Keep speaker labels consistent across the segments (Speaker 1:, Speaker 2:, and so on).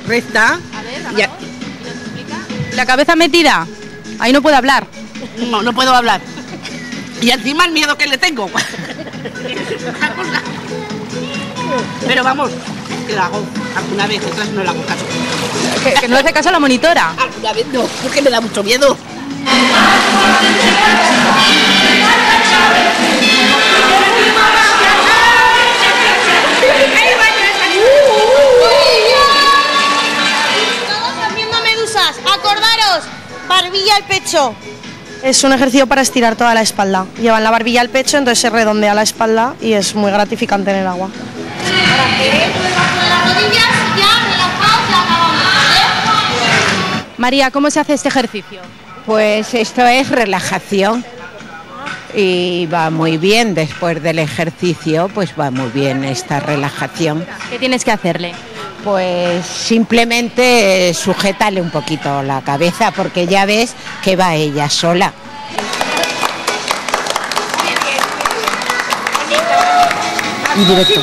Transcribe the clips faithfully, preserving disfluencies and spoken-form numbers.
Speaker 1: recta.
Speaker 2: A ver,
Speaker 1: y a...
Speaker 2: La cabeza metida, ahí no puede hablar.
Speaker 1: No, no puedo hablar. Y encima el miedo que le tengo. Pero vamos, que lo hago alguna vez, otras no le hago caso.
Speaker 2: Que, que no le hace caso a la monitora.
Speaker 1: Alguna vez no, porque me da mucho miedo.
Speaker 3: Todos haciendo medusas, acordaros, barbilla al pecho.
Speaker 4: Es un ejercicio para estirar toda la espalda. Llevan la barbilla al pecho, entonces se redondea la espalda y es muy gratificante en el agua.
Speaker 3: Las rodillas ya relajados, ya acabamos, ¿vale?
Speaker 2: María, ¿cómo se hace este ejercicio?
Speaker 5: Pues esto es relajación y va muy bien después del ejercicio, pues va muy bien esta relajación.
Speaker 2: ¿Qué tienes que hacerle?
Speaker 5: Pues simplemente sujétale un poquito la cabeza porque ya ves que va ella sola.
Speaker 6: Y directo.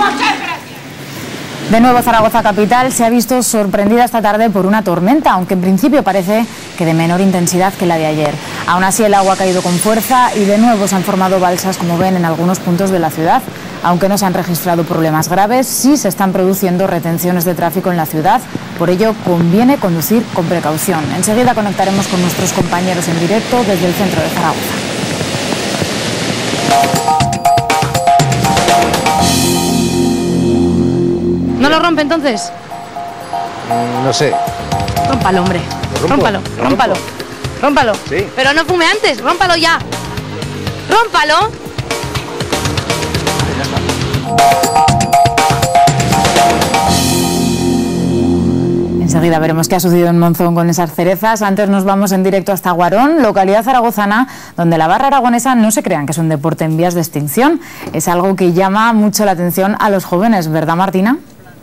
Speaker 6: De nuevo Zaragoza capital se ha visto sorprendida esta tarde por una tormenta, aunque en principio parece que de menor intensidad que la de ayer. Aún así el agua ha caído con fuerza y de nuevo se han formado balsas, como ven, en algunos puntos de la ciudad. Aunque no se han registrado problemas graves, sí se están produciendo retenciones de tráfico en la ciudad. Por ello conviene conducir con precaución. Enseguida conectaremos con nuestros compañeros en directo desde el centro de Zaragoza.
Speaker 2: ¿No lo rompe entonces?
Speaker 7: No sé.
Speaker 2: Rómpalo, hombre.
Speaker 7: ¿Lo rompo?
Speaker 2: Rómpalo,
Speaker 7: ¿Lo
Speaker 2: rómpalo.
Speaker 7: rompo?
Speaker 2: Rómpalo.
Speaker 7: Sí.
Speaker 2: Pero no fume antes, rómpalo ya. ¡Rómpalo!
Speaker 6: Enseguida veremos qué ha sucedido en Monzón con esas cerezas. Antes nos vamos en directo hasta Guarón, localidad zaragozana, donde la barra aragonesa no se crean que es un deporte en vías de extinción. Es algo que llama mucho la atención a los jóvenes, ¿verdad, Martina?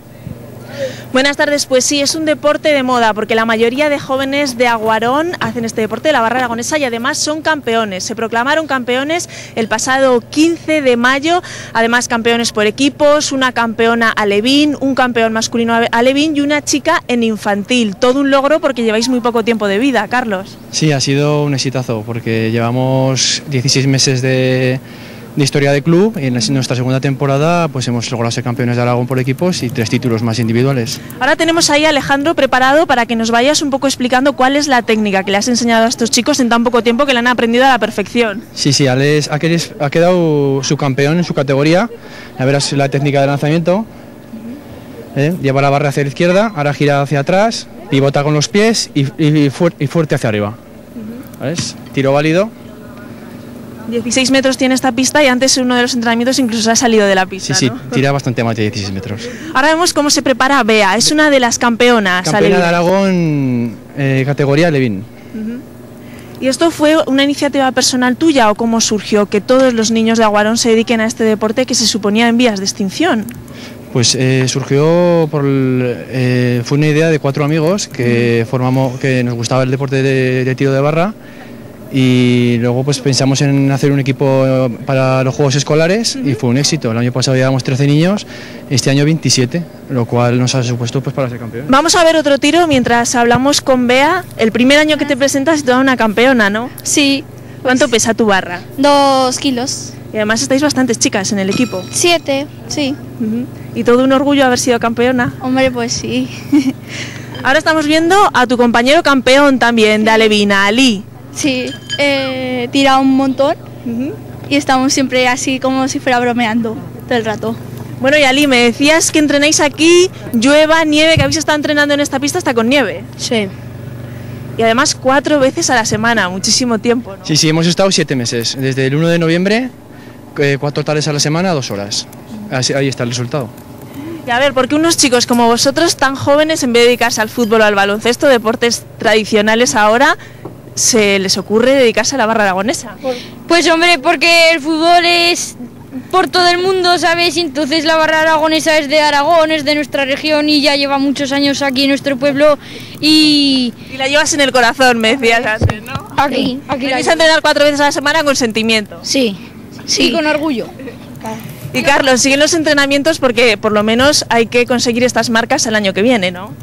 Speaker 8: Buenas tardes, pues sí, es un deporte de moda porque la mayoría de jóvenes de Aguarón hacen este deporte de la barra aragonesa y además son campeones. Se proclamaron campeones el pasado quince de mayo, además campeones por equipos, una campeona alevín, un campeón masculino alevín y una chica en infantil. Todo un logro porque lleváis muy poco tiempo de vida, Carlos.
Speaker 9: Sí, ha sido un exitazo porque llevamos dieciséis meses de... de historia de club y en nuestra segunda temporada pues hemos logrado ser campeones de Aragón por equipos y tres títulos más individuales.
Speaker 8: Ahora tenemos ahí a Alejandro preparado para que nos vayas un poco explicando cuál es la técnica que le has enseñado a estos chicos en tan poco tiempo que la han aprendido a la perfección.
Speaker 9: Sí, sí, Alex ha, querido, ha quedado subcampeón en su categoría. A ver la técnica de lanzamiento. ¿Eh? Lleva la barra hacia la izquierda, ahora gira hacia atrás, pivota con los pies y, y, fuer, y fuerte hacia arriba. ¿Ves? Tiro válido.
Speaker 8: dieciséis metros tiene esta pista y antes en uno de los entrenamientos incluso se ha salido de la pista.
Speaker 9: Sí, sí,
Speaker 8: ¿no?
Speaker 9: tira bastante más de dieciséis metros.
Speaker 8: Ahora vemos cómo se prepara Bea, es una de las campeonas.
Speaker 9: Campeona de Aragón, eh, categoría Levín.
Speaker 8: Uh-huh. ¿Y esto fue una iniciativa personal tuya o cómo surgió que todos los niños de Aguarón se dediquen a este deporte que se suponía en vías de extinción?
Speaker 9: Pues eh, surgió por eh, fue una idea de cuatro amigos que uh-huh. formamos, que nos gustaba el deporte de, de tiro de barra. Y luego pues pensamos en hacer un equipo para los Juegos Escolares uh-huh. y fue un éxito. El año pasado llevamos trece niños, este año veintisiete, lo cual nos ha supuesto pues para ser campeón.
Speaker 8: Vamos a ver otro tiro mientras hablamos con Bea. El primer año que te presentas y toda una campeona, ¿no?
Speaker 10: Sí.
Speaker 8: ¿Cuánto pues, pesa tu barra?
Speaker 10: Dos kilos.
Speaker 8: Y además estáis bastantes chicas en el equipo.
Speaker 10: Siete, sí.
Speaker 8: Uh-huh. ¿Y todo un orgullo haber sido campeona?
Speaker 10: Hombre, pues sí.
Speaker 8: Ahora estamos viendo a tu compañero campeón también de Alevina, Ali.
Speaker 10: Sí, he eh, tirado un montón uh-huh. y estamos siempre así como si fuera bromeando todo el rato.
Speaker 8: Bueno, y Ali, me decías que entrenáis aquí, llueva, nieve, que habéis estado entrenando en esta pista hasta con nieve.
Speaker 10: Sí.
Speaker 8: Y además cuatro veces a la semana, muchísimo tiempo, ¿no?
Speaker 9: Sí, sí, hemos estado siete meses, desde el uno de noviembre, eh, cuatro tardes a la semana, dos horas. Así, ahí está el resultado.
Speaker 8: Y a ver, ¿por qué unos chicos como vosotros, tan jóvenes, en vez de dedicarse al fútbol o al baloncesto, deportes tradicionales ahora, se les ocurre dedicarse a la barra aragonesa?
Speaker 11: Pues hombre, porque el fútbol es por todo el mundo, ¿sabes? Y entonces la barra aragonesa es de Aragón, es de nuestra región y ya lleva muchos años aquí en nuestro pueblo y...
Speaker 8: Y la llevas en el corazón, me decías antes, ¿no?
Speaker 11: Aquí, aquí la
Speaker 8: Venís a entrenar cuatro veces a la semana con sentimiento.
Speaker 11: Sí, sí. Y con orgullo.
Speaker 8: Y Carlos, siguen los entrenamientos porque por lo menos hay que conseguir estas marcas el año que viene, ¿no?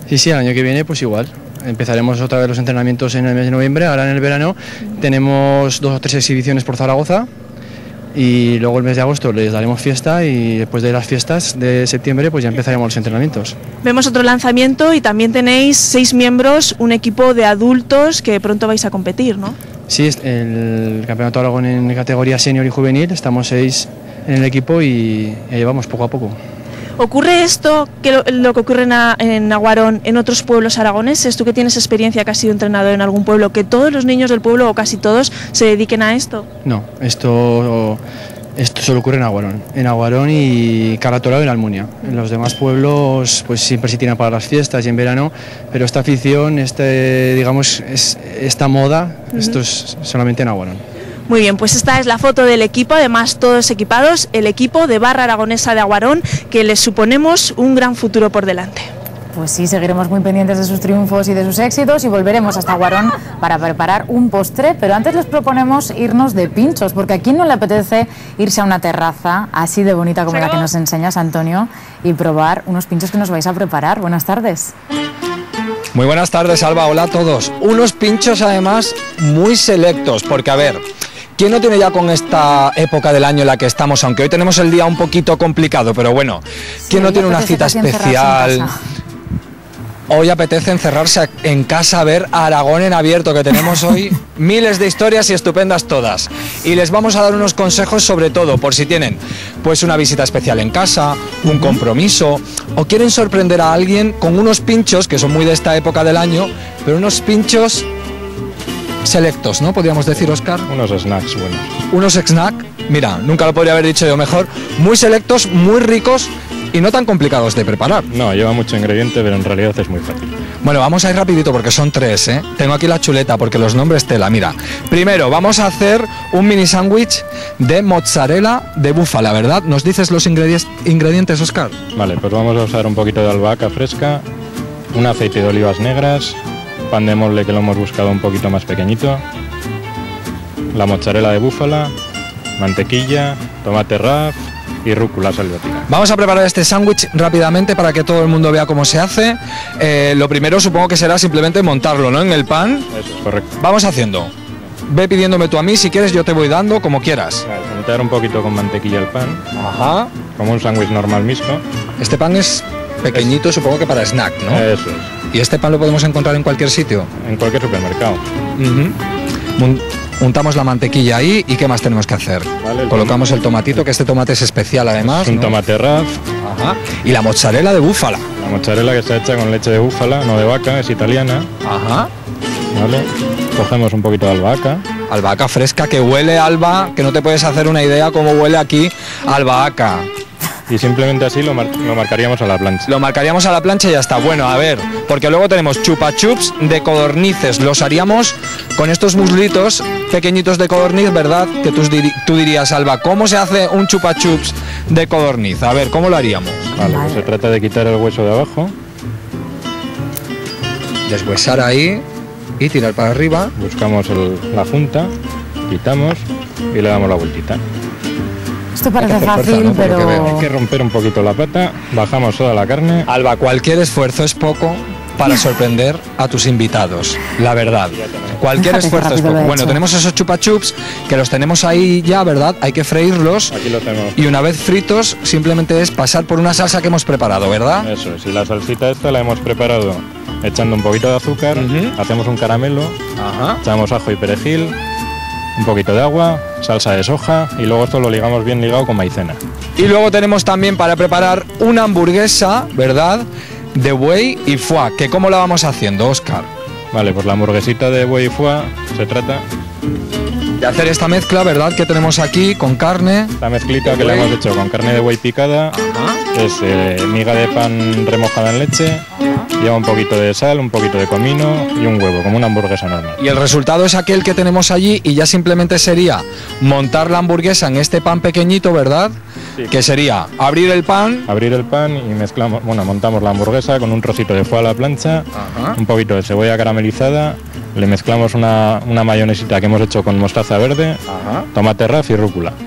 Speaker 9: Sí, sí, el año que viene pues igual. Empezaremos otra vez los entrenamientos en el mes de noviembre, ahora en el verano tenemos dos o tres exhibiciones por Zaragoza y luego el mes de agosto les daremos fiesta y después de las fiestas de septiembre pues ya empezaremos los entrenamientos.
Speaker 8: Vemos otro lanzamiento y también tenéis seis miembros, un equipo de adultos que pronto vais a competir, ¿no?
Speaker 9: Sí, el Campeonato de Aragón en categoría senior y juvenil, estamos seis en el equipo y ahí vamos poco a poco.
Speaker 8: ¿Ocurre esto, que lo, lo que ocurre en, a, en Aguarón, en otros pueblos aragoneses? Tú que tienes experiencia, que has sido entrenador en algún pueblo, que todos los niños del pueblo o casi todos se dediquen a esto.
Speaker 9: No, esto, esto solo ocurre en Aguarón, en Aguarón y Caratorao y en Almunia. En los demás pueblos pues siempre se tiran para las fiestas y en verano, pero esta afición, este, digamos, es, esta moda, uh-huh. esto es solamente en Aguarón.
Speaker 8: Muy bien, pues esta es la foto del equipo, además todos equipados, el equipo de Barra Aragonesa de Aguarón, que les suponemos un gran futuro por delante.
Speaker 6: Pues sí, seguiremos muy pendientes de sus triunfos y de sus éxitos y volveremos hasta Aguarón para preparar un postre, pero antes les proponemos irnos de pinchos, porque a quién no le apetece irse a una terraza así de bonita como la que nos enseñas, Antonio, y probar unos pinchos que nos vais a preparar. Buenas tardes.
Speaker 7: Muy buenas tardes, Alba, hola a todos. Unos pinchos además muy selectos, porque a ver, ¿quién no tiene ya con esta época del año en la que estamos, aunque hoy tenemos el día un poquito complicado, pero bueno, ¿quién sí, no tiene una cita especial? Hoy apetece encerrarse en casa a ver Aragón en abierto, que tenemos hoy miles de historias y estupendas todas. Y les vamos a dar unos consejos sobre todo, por si tienen pues una visita especial en casa, un compromiso, o quieren sorprender a alguien con unos pinchos, que son muy de esta época del año, pero unos pinchos selectos, ¿no? Podríamos decir, Óscar.
Speaker 12: Unos snacks buenos.
Speaker 7: Unos snacks, mira, nunca lo podría haber dicho yo mejor, muy selectos, muy ricos y no tan complicados de preparar.
Speaker 12: No, lleva mucho ingrediente, pero en realidad es muy fácil.
Speaker 7: Bueno, vamos a ir rapidito porque son tres, ¿eh? Tengo aquí la chuleta porque los nombres tela, mira. Primero, vamos a hacer un mini sándwich de mozzarella de búfala, ¿verdad? ¿Nos dices los ingredientes, Óscar?
Speaker 12: Vale, pues vamos a usar un poquito de albahaca fresca, un aceite de olivas negras, pan de molde que lo hemos buscado un poquito más pequeñito, la mozzarella de búfala, mantequilla, tomate raf y rúcula salvatina.
Speaker 7: Vamos a preparar este sándwich rápidamente para que todo el mundo vea cómo se hace. Eh, lo primero supongo que será simplemente montarlo, ¿no? En el pan.
Speaker 12: Eso es correcto.
Speaker 7: Vamos haciendo. Ve pidiéndome tú a mí, si quieres yo te voy dando, como quieras.
Speaker 12: Vale, untar un poquito con mantequilla el pan.
Speaker 7: Ajá.
Speaker 12: Como un sándwich normal mixto.
Speaker 7: Este pan es pequeñito, es... supongo que para snack, ¿no?
Speaker 12: Eso es.
Speaker 7: ¿Y este pan lo podemos encontrar en cualquier sitio?
Speaker 12: En cualquier supermercado.
Speaker 7: Uh-huh. Untamos la mantequilla ahí y ¿qué más tenemos que hacer? Vale, el colocamos tomate. El tomatito, que este tomate es especial además.
Speaker 12: Un
Speaker 7: ¿no?
Speaker 12: tomate raf.
Speaker 7: Ajá. Y la mozzarella de búfala.
Speaker 12: La mozzarella que está hecha con leche de búfala, no de vaca, es italiana.
Speaker 7: Ajá.
Speaker 12: Vale. Cogemos un poquito de albahaca.
Speaker 7: Albahaca fresca que huele, Alba, que no te puedes hacer una idea cómo huele aquí albahaca.
Speaker 12: Y simplemente así lo, mar lo marcaríamos a la plancha.
Speaker 7: Lo marcaríamos a la plancha y ya está. Bueno, a ver, porque luego tenemos chupa chups de codornices. Los haríamos con estos muslitos pequeñitos de codorniz, ¿verdad? Que tú, dir tú dirías, Alba, ¿cómo se hace un chupa chups de codorniz? A ver, ¿cómo lo haríamos?
Speaker 12: Vale, pues se trata de quitar el hueso de abajo.
Speaker 7: Deshuesar ahí y tirar para arriba.
Speaker 12: Buscamos el, la junta, quitamos y le damos la vueltita.
Speaker 6: Esto parece fácil, fuerza, ¿no? Pero...
Speaker 12: Hay que romper un poquito la pata, bajamos toda la carne.
Speaker 7: Alba, cualquier esfuerzo es poco para sorprender a tus invitados, la verdad. Cualquier
Speaker 6: Fíjate
Speaker 7: esfuerzo es poco. Bueno, tenemos esos chupa chups que los tenemos ahí ya, ¿verdad? Hay que freírlos.
Speaker 12: Aquí lo tenemos.
Speaker 7: Y una vez fritos, simplemente es pasar por una salsa que hemos preparado, ¿verdad?
Speaker 12: Eso es, y la salsita esta la hemos preparado echando un poquito de azúcar, uh-huh. hacemos un caramelo,
Speaker 7: Ajá.
Speaker 12: echamos ajo y perejil, un poquito de agua, salsa de soja y luego esto lo ligamos bien ligado con maicena.
Speaker 7: Y luego tenemos también para preparar una hamburguesa, ¿verdad?, de buey y foie, que ¿cómo la vamos haciendo, Óscar?
Speaker 12: Vale, pues la hamburguesita de buey y foie se trata
Speaker 7: de hacer esta mezcla, ¿verdad?, que tenemos aquí con carne.
Speaker 12: La mezclita que le hemos hecho con carne de buey picada, Ajá. es eh, miga de pan remojada en leche, Ajá. lleva un poquito de sal, un poquito de comino y un huevo, como una hamburguesa normal.
Speaker 7: Y el resultado es aquel que tenemos allí y ya simplemente sería montar la hamburguesa en este pan pequeñito, ¿verdad? Sí. Que sería abrir el pan.
Speaker 12: Abrir el pan y mezclamos, bueno, montamos la hamburguesa con un trocito de foie a la plancha, Ajá. un poquito de cebolla caramelizada, le mezclamos una, una mayonesita que hemos hecho con mostaza verde, Ajá. tomate raf y rúcula.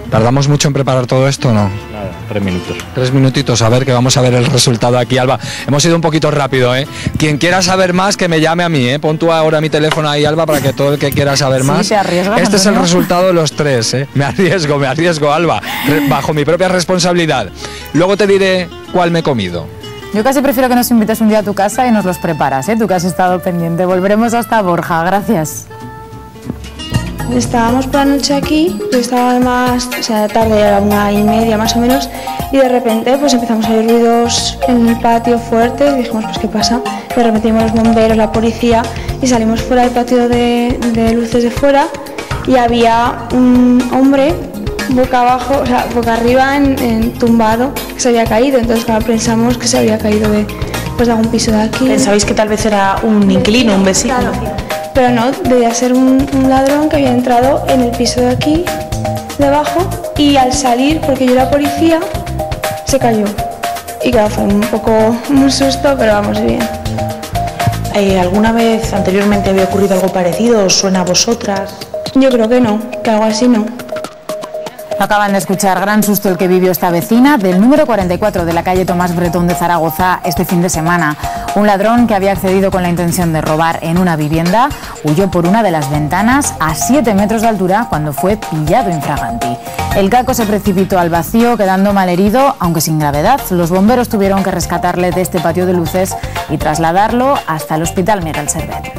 Speaker 7: ¿Tardamos mucho en preparar todo esto o no?
Speaker 12: Nada, tres minutos.
Speaker 7: Tres minutitos, a ver, que vamos a ver el resultado aquí, Alba. Hemos ido un poquito rápido, ¿eh? Quien quiera saber más, que me llame a mí, ¿eh? Pon tú ahora mi teléfono ahí, Alba, para que todo el que quiera saber más...
Speaker 6: Sí, te arriesgas,
Speaker 7: este es el
Speaker 6: Antonio.
Speaker 7: resultado de los tres, ¿eh? Me arriesgo, me arriesgo, Alba, re- bajo mi propia responsabilidad. Luego te diré cuál me he comido.
Speaker 6: Yo casi prefiero que nos invites un día a tu casa y nos los preparas, ¿eh? Tú que has estado pendiente. Volveremos hasta Borja, gracias.
Speaker 13: Estábamos por la noche aquí, yo estaba además, o sea, tarde, era una y media más o menos, y de repente pues empezamos a oír ruidos en el patio fuertes y dijimos, pues ¿qué pasa? De repente vimos los bomberos, la policía, y salimos fuera del patio de, de luces de fuera y había un hombre boca abajo, o sea, boca arriba, en, en tumbado, que se había caído. Entonces, claro, pensamos que se había caído de, pues, de algún piso de aquí.
Speaker 14: ¿Pensabais que tal vez era un inquilino, un vecino?
Speaker 13: Claro, pero no, debía ser un, un ladrón que había entrado en el piso de aquí, de abajo, y al salir, porque yo era policía, se cayó. Y claro, fue un poco un susto, pero vamos bien.
Speaker 14: Eh, ¿Alguna vez anteriormente había ocurrido algo parecido? ¿Os suena a vosotras?
Speaker 13: Yo creo que no, que algo así no.
Speaker 6: Acaban de escuchar, gran susto el que vivió esta vecina del número cuarenta y cuatro de la calle Tomás Bretón de Zaragoza este fin de semana. Un ladrón que había accedido con la intención de robar en una vivienda huyó por una de las ventanas a siete metros de altura cuando fue pillado infraganti. El caco se precipitó al vacío quedando malherido, aunque sin gravedad. Los bomberos tuvieron que rescatarle de este patio de luces y trasladarlo hasta el Hospital Miguel Servet.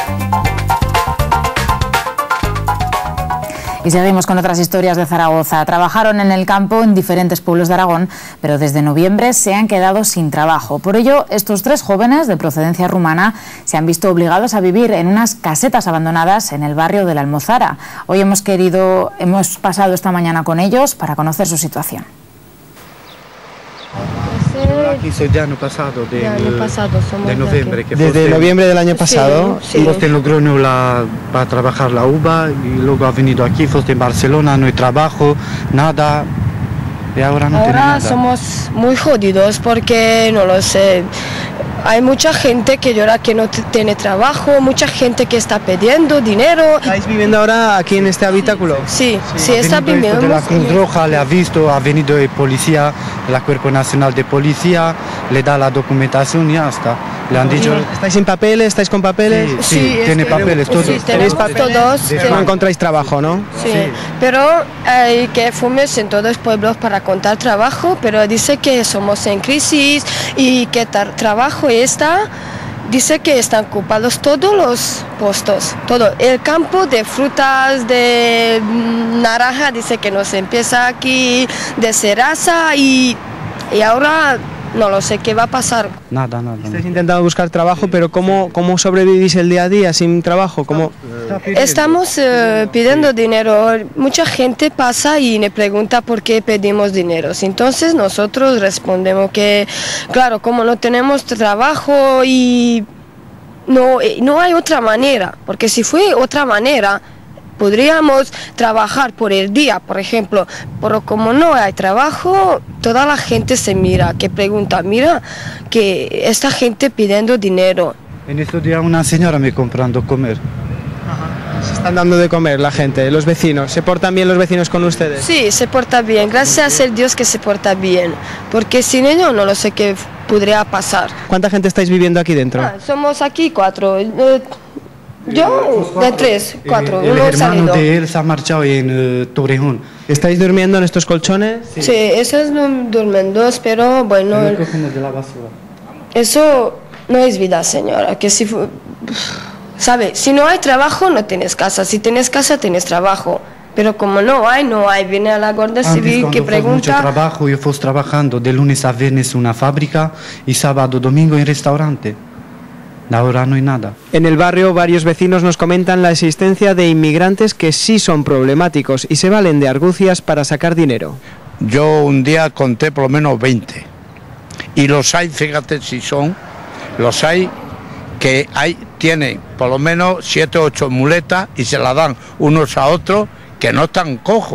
Speaker 6: Y seguimos con otras historias de Zaragoza. Trabajaron en el campo en diferentes pueblos de Aragón, pero desde noviembre se han quedado sin trabajo. Por ello, estos tres jóvenes de procedencia rumana se han visto obligados a vivir en unas casetas abandonadas en el barrio de la Almozara. Hoy hemos querido, hemos pasado esta mañana con ellos para conocer su situación.
Speaker 15: Aquí soy de año pasado, de,
Speaker 16: año pasado somos
Speaker 15: de noviembre. Que
Speaker 9: Desde
Speaker 15: foste-
Speaker 9: noviembre del año pasado.
Speaker 15: Sí, sí. Foste en Logroño la, para trabajar la uva y luego ha venido aquí, foste en Barcelona, no hay trabajo, nada. Y ahora no tiene
Speaker 16: Ahora
Speaker 15: nada.
Speaker 16: somos muy jodidos porque, no lo sé, hay mucha gente que llora que no t- tiene trabajo, mucha gente que está pidiendo dinero.
Speaker 9: ¿Estáis viviendo ahora aquí en este habitáculo?
Speaker 16: Sí, sí,
Speaker 15: Ha
Speaker 16: está
Speaker 15: venido esto
Speaker 16: viviendo.
Speaker 15: de la Cruz Roja, le ha visto, ha venido el policía, el Cuerpo Nacional de Policía, le da la documentación y ya está. Le han dicho...
Speaker 9: ¿Estáis sin papeles? ¿Estáis con papeles?
Speaker 15: Sí, sí, tiene papeles, todos.
Speaker 16: Sí, tenemos todos.
Speaker 15: De-
Speaker 9: No encontráis trabajo, ¿no?
Speaker 16: Sí, pero hay que fumes en todos los pueblos para contar trabajo, pero dice que somos en crisis y que tar- trabajo está, dice que están ocupados todos los puestos, todo. El campo de frutas, de mm, naranja, dice que no se empieza aquí, de ceraza y, y ahora no lo sé qué va a pasar.
Speaker 15: Nada, nada.
Speaker 9: Estáis intentando buscar trabajo, pero ¿cómo, cómo sobrevivís el día a día sin trabajo? ¿Cómo...
Speaker 16: Estamos eh, pidiendo dinero. Mucha gente pasa y me pregunta por qué pedimos dinero. Entonces nosotros respondemos que, claro, como no tenemos trabajo y no, eh, no hay otra manera, porque si fue otra manera, podríamos trabajar por el día, por ejemplo, pero como no hay trabajo, toda la gente se mira, que pregunta, mira, que esta gente pidiendo dinero.
Speaker 15: En estos días una señora me comprando comer.
Speaker 9: Se están dando de comer la gente, los vecinos. ¿Se portan bien los vecinos con ustedes?
Speaker 16: Sí, se porta bien, gracias a Dios que se porta bien, porque sin ello no lo sé qué podría pasar.
Speaker 9: ¿Cuánta gente estáis viviendo aquí dentro?
Speaker 16: Ah, somos aquí cuatro, eh, yo de tres, cuatro,
Speaker 15: El
Speaker 16: uno ha
Speaker 15: hermano
Speaker 16: salido.
Speaker 15: de él se ha marchado en eh, Torrejón.
Speaker 9: ¿Estáis durmiendo en estos colchones?
Speaker 16: Sí, esos no duermen dos, pero bueno,
Speaker 15: Lo cogemos de la basura.
Speaker 16: eso no es vida, señora, que si fu- sabe, si no hay trabajo no tienes casa, si tienes casa tienes trabajo, pero como no hay, no hay, viene a la Guardia
Speaker 15: Antes,
Speaker 16: Civil
Speaker 15: cuando
Speaker 16: que
Speaker 15: fue mucho
Speaker 16: pregunta.
Speaker 15: trabajo, yo fui trabajando de lunes a viernes en una fábrica y sábado, domingo en restaurante. Ahora no hay nada.
Speaker 9: En el barrio varios vecinos nos comentan la existencia de inmigrantes que sí son problemáticos y se valen de argucias para sacar dinero.
Speaker 17: Yo un día conté por lo menos veinte. Y los hay, fíjate si son, los hay que hay, tienen por lo menos siete o ocho muletas y se las dan unos a otros que no están cojos.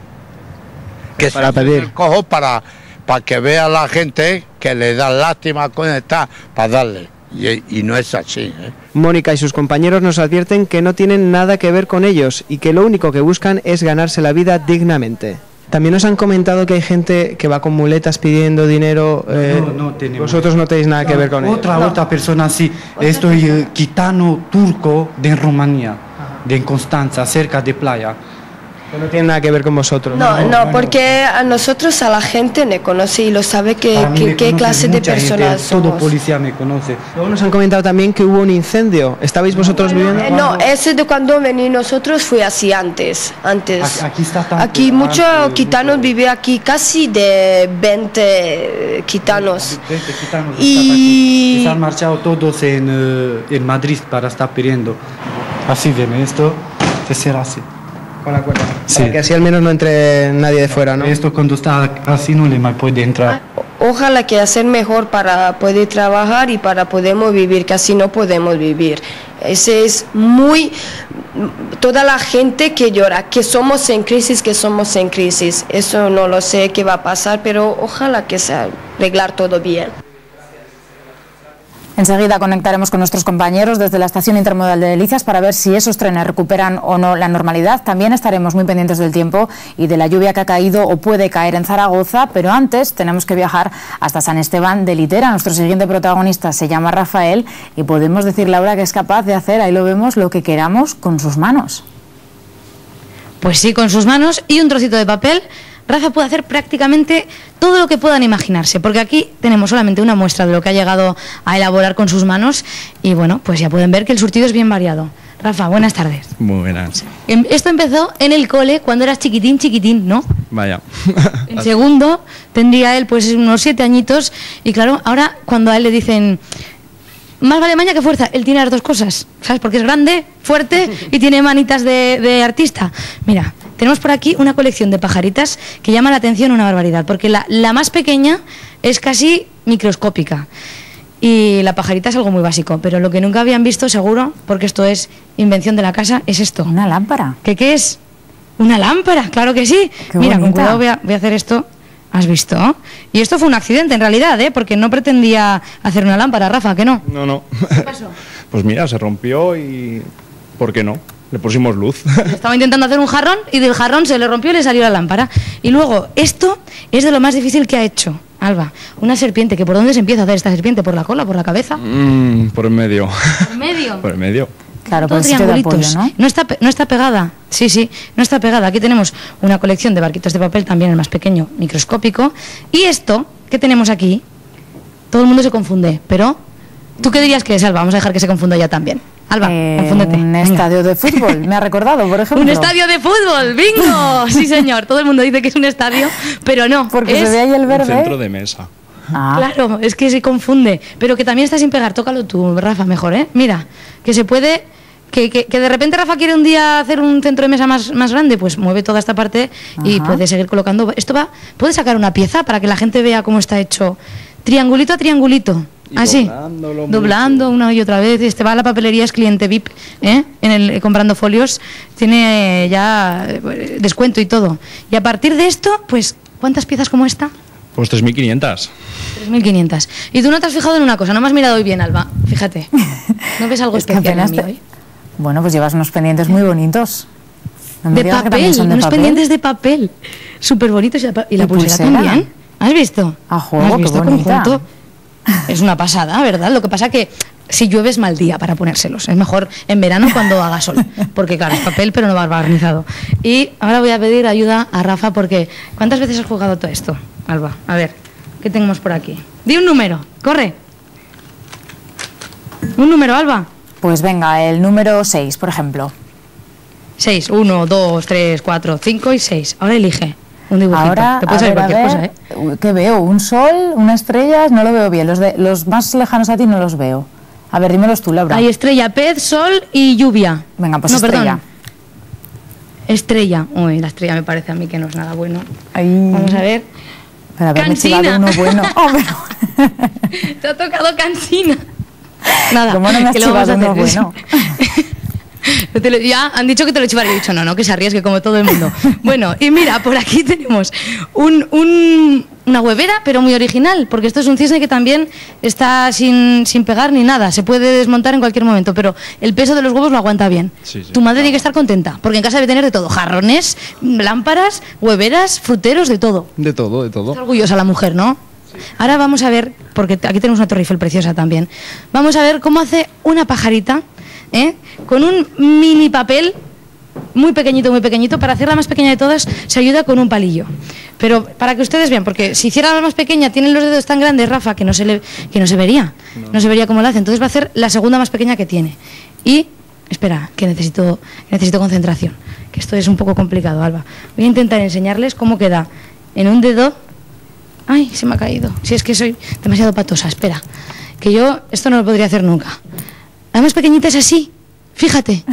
Speaker 17: Que para pedir cojos para, para que vea la gente que le da lástima con está para darle. Y, y no es así, ¿eh?
Speaker 9: Mónica y sus compañeros nos advierten que no tienen nada que ver con ellos y que lo único que buscan es ganarse la vida dignamente.
Speaker 18: También nos han comentado que hay gente que va con muletas pidiendo dinero. Eh,
Speaker 15: No, no tenemos.
Speaker 18: Vosotros no tenéis nada que ver con ello.
Speaker 15: Otra, otra persona, sí. Estoy eh, gitano turco de Rumanía, de Constanza, cerca de playa.
Speaker 18: No tiene nada que ver con vosotros.
Speaker 16: No, no, porque a nosotros, a la gente me conoce y lo sabe que,
Speaker 15: Para mí
Speaker 16: que-
Speaker 15: me
Speaker 16: qué
Speaker 15: conoce
Speaker 16: clase de
Speaker 15: mucha gente,
Speaker 16: personas
Speaker 15: todo
Speaker 16: somos.
Speaker 15: policía me conoce.
Speaker 18: Luego nos han comentado también que hubo un incendio. ¿Estabais vosotros viviendo?
Speaker 16: Eh, no, ese de cuando vení nosotros fue así antes, antes.
Speaker 15: Aquí está tan
Speaker 16: Aquí muchos gitanos viven aquí, casi de veinte gitanos.
Speaker 15: veinte gitanos
Speaker 16: Y-
Speaker 15: y se han marchado todos en, eh, en Madrid para estar pidiendo. Así viene esto, que será así.
Speaker 18: Con la cuerda.
Speaker 15: Sí.
Speaker 18: Para que así al menos no entre nadie de fuera, ¿no?
Speaker 15: Esto cuando está así no le más puede entrar.
Speaker 16: Ojalá que hacer mejor para poder trabajar y para podemos vivir, que así no podemos vivir. Ese es muy, toda la gente que llora, que somos en crisis, que somos en crisis. Eso no lo sé qué va a pasar, pero ojalá que se arreglar todo bien.
Speaker 6: Enseguida conectaremos con nuestros compañeros desde la estación intermodal de Delicias para ver si esos trenes recuperan o no la normalidad. También estaremos muy pendientes del tiempo y de la lluvia que ha caído o puede caer en Zaragoza, pero antes tenemos que viajar hasta San Esteban de Litera. Nuestro siguiente protagonista se llama Rafael y podemos decir, Laura, que es capaz de hacer, ahí lo vemos, lo que queramos con sus manos.
Speaker 19: Pues sí, con sus manos y un trocito de papel, Rafa puede hacer prácticamente todo lo que puedan imaginarse, porque aquí tenemos solamente una muestra de lo que ha llegado a elaborar con sus manos y bueno, pues ya pueden ver que el surtido es bien variado. Rafa, buenas tardes.
Speaker 20: Muy buenas.
Speaker 19: Em, Esto empezó en el cole cuando eras chiquitín, chiquitín, ¿no?
Speaker 20: Vaya.
Speaker 19: En segundo tendría él pues unos siete añitos y claro, ahora cuando a él le dicen más vale maña que fuerza, él tiene las dos cosas, ¿sabes? Porque es grande, fuerte y tiene manitas de, de artista. Mira, tenemos por aquí una colección de pajaritas que llama la atención una barbaridad, porque la, la más pequeña es casi microscópica y la pajarita es algo muy básico, pero lo que nunca habían visto seguro, porque esto es invención de la casa, es esto.
Speaker 6: Una lámpara.
Speaker 19: ¿Qué, qué es? Una lámpara, claro que sí.
Speaker 6: Qué
Speaker 19: Mira, con
Speaker 6: bonita.
Speaker 19: cuidado voy a, voy a hacer esto. ¿Has visto? Y esto fue un accidente en realidad, ¿eh? Porque no pretendía hacer una lámpara, Rafa, ¿que no?
Speaker 20: No, no.
Speaker 19: ¿Qué pasó?
Speaker 20: Pues mira, se rompió y... ¿por qué no? Le pusimos luz.
Speaker 19: Estaba intentando hacer un jarrón y del jarrón se le rompió y le salió la lámpara. Y luego, esto es de lo más difícil que ha hecho, Alba. Una serpiente, que ¿por dónde se empieza a hacer esta serpiente? ¿Por la cola, por la cabeza?
Speaker 20: Mm, por el medio.
Speaker 19: ¿Por medio?
Speaker 20: Por el medio.
Speaker 6: Claro,
Speaker 19: Todo
Speaker 6: por el sitio de
Speaker 19: triangulitos.
Speaker 6: apoyo, ¿no?
Speaker 19: No está, pe- no está pegada. Sí, sí, no está pegada. Aquí tenemos una colección de barquitos de papel, también el más pequeño, microscópico. Y esto que tenemos aquí, todo el mundo se confunde. Pero, ¿tú qué dirías que es, Alba? Vamos a dejar que se confunda ya también. Alba,
Speaker 6: Eh,
Speaker 19: confúndete.
Speaker 6: un
Speaker 19: Venga.
Speaker 6: estadio de fútbol, me ha recordado, por ejemplo.
Speaker 19: Un estadio de fútbol, bingo. Sí, señor. Todo el mundo dice que es un estadio, pero no.
Speaker 6: Porque
Speaker 19: es...
Speaker 6: se ve ahí el
Speaker 20: Un
Speaker 6: verde.
Speaker 20: centro de mesa.
Speaker 6: Ah.
Speaker 19: Claro, es que se confunde. Pero que también está sin pegar. Tócalo tú, Rafa, mejor, ¿eh? Mira, que se puede... Que, que, que de repente Rafa quiere un día hacer un centro de mesa más, más grande, pues mueve toda esta parte y
Speaker 6: Ajá.
Speaker 19: puede seguir colocando. Esto va... Puede sacar una pieza para que la gente vea cómo está hecho. Triangulito a triangulito.
Speaker 20: Y
Speaker 19: Así.
Speaker 20: doblándolo
Speaker 19: Doblando una y otra vez. Este va a la papelería, es cliente V I P, ¿eh? En el, eh, comprando folios. Tiene eh, ya eh, descuento y todo. Y a partir de esto, pues, ¿cuántas piezas como esta?
Speaker 20: Pues tres mil quinientas.
Speaker 19: tres mil quinientas. Y tú no te has fijado en una cosa, no me has mirado hoy bien, Alba. Fíjate. ¿No ves algo
Speaker 6: Es que
Speaker 19: especial en
Speaker 6: apenas
Speaker 19: mí
Speaker 6: te-
Speaker 19: hoy?
Speaker 6: Bueno, pues llevas unos pendientes muy bonitos. No me
Speaker 19: De
Speaker 6: digas que también
Speaker 19: papel,
Speaker 6: son de
Speaker 19: unos
Speaker 6: papel.
Speaker 19: pendientes de papel. Súper bonitos. Y la, pa- y la
Speaker 6: ¿Y
Speaker 19: pulsera,
Speaker 6: pulsera?
Speaker 19: también. ¿Has visto?
Speaker 6: A juego,
Speaker 19: ¿Has
Speaker 6: qué
Speaker 19: visto
Speaker 6: bonita.
Speaker 19: conjunto? Es una pasada, ¿verdad? Lo que pasa que si llueve es mal día para ponérselos. Es mejor en verano cuando haga sol. Porque claro, es papel pero no va barnizado. Y ahora voy a pedir ayuda a Rafa porque... ¿Cuántas veces has jugado todo esto, Alba? A ver, ¿qué tenemos por aquí? Di un número, corre. Un número, Alba.
Speaker 6: Pues venga, el número seis, por ejemplo.
Speaker 19: seis, uno, dos, tres, cuatro, cinco y seis. Ahora elige un dibujito.
Speaker 6: Ahora,
Speaker 19: Te puede
Speaker 6: a
Speaker 19: salir
Speaker 6: ver, a
Speaker 19: cualquier
Speaker 6: ver,
Speaker 19: cosa, ¿eh?
Speaker 6: ¿qué veo? ¿Un sol? ¿Una estrella? No lo veo bien. Los, de, los más lejanos a ti no los veo. A ver, dímelos tú, Laura.
Speaker 19: Hay estrella, pez, sol y lluvia.
Speaker 6: Venga, pues
Speaker 19: no,
Speaker 6: estrella.
Speaker 19: Perdón. Estrella. Uy, la estrella me parece a mí que no es nada bueno.
Speaker 6: Ahí.
Speaker 19: Vamos a ver.
Speaker 6: Pero haberme
Speaker 19: Cansina.
Speaker 6: chivado uno bueno. Oh, pero-
Speaker 19: Te ha tocado cansina. Nada.
Speaker 6: ¿Cómo no me has
Speaker 19: ¿qué le vamos a
Speaker 6: chivado uno
Speaker 19: hacer?
Speaker 6: bueno?
Speaker 19: Te lo- ya han dicho que te lo chivaría. He dicho, no, no, que se arriesgue como todo el mundo. Bueno, y mira, por aquí tenemos un, un, una huevera, pero muy original, porque esto es un cisne que también está sin, sin pegar ni nada, se puede desmontar en cualquier momento, pero el peso de los huevos lo aguanta bien.
Speaker 20: Sí, sí.
Speaker 19: Tu madre tiene que estar contenta, porque en casa debe tener de todo, jarrones, lámparas, hueveras, fruteros, de todo.
Speaker 20: De todo, de todo.
Speaker 19: Está orgullosa la mujer, ¿no? Ahora vamos a ver, porque aquí tenemos una Torre Eiffel preciosa también, vamos a ver cómo hace una pajarita, ¿eh? Con un mini papel muy pequeñito, muy pequeñito. Para hacerla más pequeña de todas se ayuda con un palillo, pero para que ustedes vean, porque si hiciera la más pequeña, tienen los dedos tan grandes, Rafa, que no se, le, que no se vería, no. no se vería cómo la hace, entonces va a hacer la segunda más pequeña que tiene. Y, espera, que necesito, necesito concentración, que esto es un poco complicado, Alba. Voy a intentar enseñarles cómo queda en un dedo. Ay, se me ha caído. Si es que soy demasiado patosa, espera. Que yo esto no lo podría hacer nunca. La más pequeñita es así, fíjate.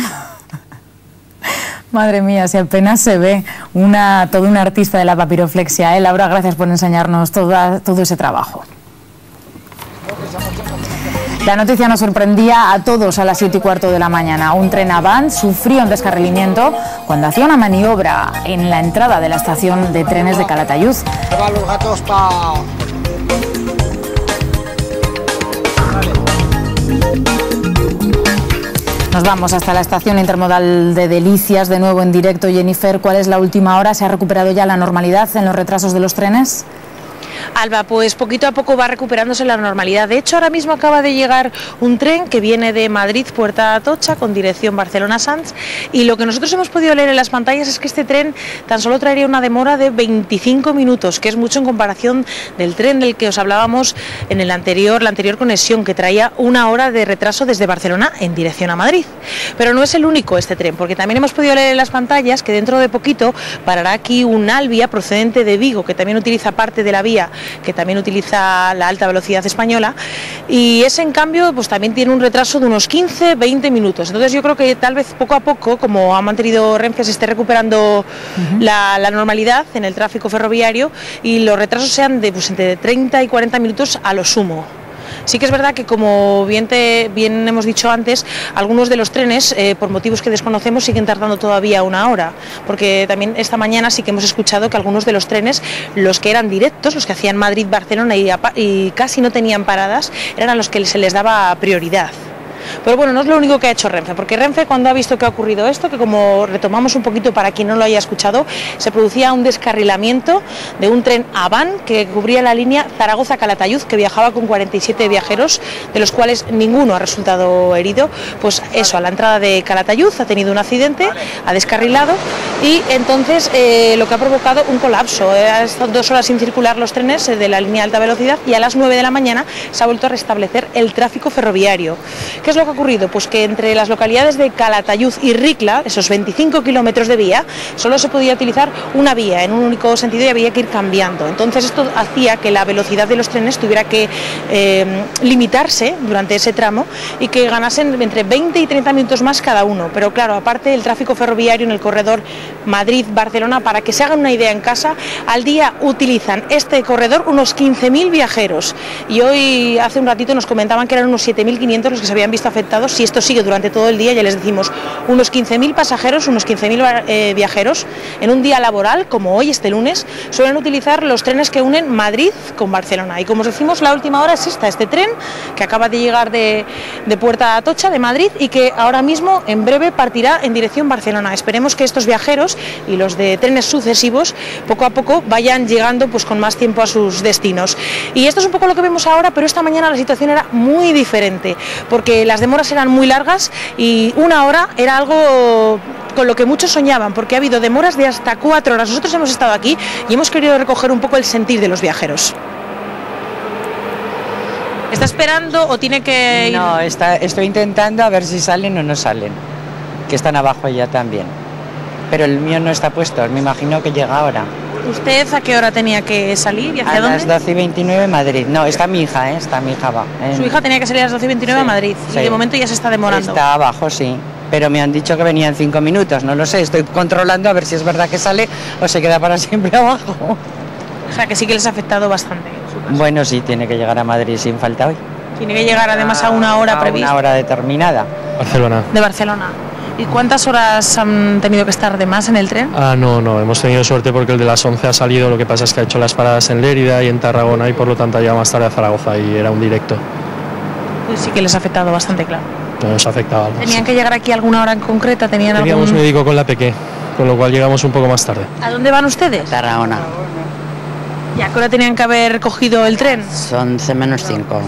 Speaker 6: Madre mía, si apenas se ve una, todo un artista de la papiroflexia. ¿eh? Laura, gracias por enseñarnos toda, todo ese trabajo. La noticia nos sorprendía a todos a las siete y cuarto de la mañana. Un tren Avant sufrió un descarrilamiento cuando hacía una maniobra en la entrada de la estación de trenes de Calatayud.
Speaker 1: Los gatos pa...
Speaker 6: Nos vamos hasta la estación intermodal de Delicias, de nuevo en directo. Jennifer, ¿cuál es la última hora? ¿Se ha recuperado ya la normalidad en los retrasos de los trenes?
Speaker 14: Alba, pues poquito a poco va recuperándose la normalidad. De hecho, ahora mismo acaba de llegar un tren que viene de Madrid, Puerta Atocha, con dirección Barcelona-Sants, y lo que nosotros hemos podido leer en las pantallas es que este tren tan solo traería una demora de veinticinco minutos, que es mucho en comparación del tren del que os hablábamos en el anterior, la anterior conexión, que traía una hora de retraso desde Barcelona en dirección a Madrid. Pero no es el único este tren, porque también hemos podido leer en las pantallas que dentro de poquito parará aquí un Alvia procedente de Vigo, que también utiliza parte de la vía que también utiliza la alta velocidad española, y ese en cambio pues también tiene un retraso de unos quince a veinte minutos. Entonces yo creo que tal vez poco a poco, como ha mantenido Renfe, se esté recuperando uh-huh. la, la normalidad en el tráfico ferroviario y los retrasos sean de pues, entre treinta y cuarenta minutos a lo sumo. Sí que es verdad que, como bien, te, bien hemos dicho antes, algunos de los trenes, eh, por motivos que desconocemos, siguen tardando todavía una hora, porque también esta mañana sí que hemos escuchado que algunos de los trenes, los que eran directos, los que hacían Madrid-Barcelona y, y casi no tenían paradas, eran a los que se les daba prioridad. Pero bueno, no es lo único que ha hecho Renfe, porque Renfe, cuando ha visto que ha ocurrido esto, que como retomamos un poquito para quien no lo haya escuchado, se producía un descarrilamiento de un tren Avant que cubría la línea Zaragoza-Calatayud, que viajaba con cuarenta y siete viajeros, de los cuales ninguno ha resultado herido. Pues eso, a la entrada de Calatayud ha tenido un accidente, ha descarrilado y entonces eh, lo que ha provocado un colapso. Eh, ha estado dos horas sin circular los trenes eh, de la línea de alta velocidad, y a las nueve de la mañana se ha vuelto a restablecer el tráfico ferroviario. ¿Qué es lo que ha ocurrido? Pues que entre las localidades de Calatayud y Ricla, esos veinticinco kilómetros de vía, solo se podía utilizar una vía en un único sentido y había que ir cambiando. Entonces esto hacía que la velocidad de los trenes tuviera que eh, limitarse durante ese tramo y que ganasen entre veinte y treinta minutos más cada uno. Pero claro, aparte el tráfico ferroviario en el corredor Madrid-Barcelona, para que se hagan una idea en casa, al día utilizan este corredor unos quince mil viajeros, y hoy hace un ratito nos comentaban que eran unos siete mil quinientos los que se habían visto afectados. Si esto sigue durante todo el día, ya les decimos, unos quince mil pasajeros, unos quince mil eh, viajeros en un día laboral como hoy, este lunes, suelen utilizar los trenes que unen Madrid con Barcelona. Y como os decimos, la última hora es esta, este tren que acaba de llegar de, de Puerta Atocha, de Madrid, y que ahora mismo en breve partirá en dirección Barcelona. Esperemos que estos viajeros y los de trenes sucesivos poco a poco vayan llegando pues con más tiempo a sus destinos. Y esto es un poco lo que vemos ahora, pero esta mañana la situación era muy diferente, porque las demoras eran muy largas y una hora era algo con lo que muchos soñaban, porque ha habido demoras de hasta cuatro horas. Nosotros hemos estado aquí y hemos querido recoger un poco el sentir de los viajeros. ¿Está esperando o tiene que ir?
Speaker 21: No, está, estoy intentando a ver si salen o no salen, que están abajo ya también. Pero el mío no está puesto, me imagino que llega ahora.
Speaker 14: ¿Usted a qué hora tenía que salir y hacia
Speaker 21: a
Speaker 14: dónde?
Speaker 21: A las doce y veintinueve Madrid. No, está mi hija, ¿eh? Está mi hija va. En...
Speaker 14: Su hija tenía que salir a las doce y veintinueve sí, a Madrid, sí. Y de momento ya se está demorando.
Speaker 21: Está abajo, sí. Pero me han dicho que venía en cinco minutos, no lo sé. Estoy controlando a ver si es verdad que sale o se queda para siempre abajo.
Speaker 14: O sea, que sí que les ha afectado bastante.
Speaker 21: Bueno, sí, tiene que llegar a Madrid sin falta hoy.
Speaker 14: Tiene que llegar además a una hora
Speaker 21: a
Speaker 14: prevista.
Speaker 21: A una hora determinada.
Speaker 20: Barcelona.
Speaker 14: De Barcelona. ¿Y cuántas horas han tenido que estar de más en el tren?
Speaker 9: Ah, no, no, hemos tenido suerte porque el de las once ha salido, lo que pasa es que ha hecho las paradas en Lérida y en Tarragona y por lo tanto ha llegado más tarde a Zaragoza y era un directo.
Speaker 14: Pues sí que les ha afectado bastante, claro.
Speaker 9: No nos afectaba.
Speaker 14: ¿Tenían que llegar aquí a alguna hora en concreta? ¿Tenían
Speaker 9: Teníamos
Speaker 14: algún...
Speaker 9: médico con la Peque, con lo cual llegamos un poco más tarde.
Speaker 14: ¿A dónde van ustedes?
Speaker 21: Tarragona.
Speaker 14: ¿Y a qué hora tenían que haber cogido el tren?
Speaker 21: Son once menos cinco.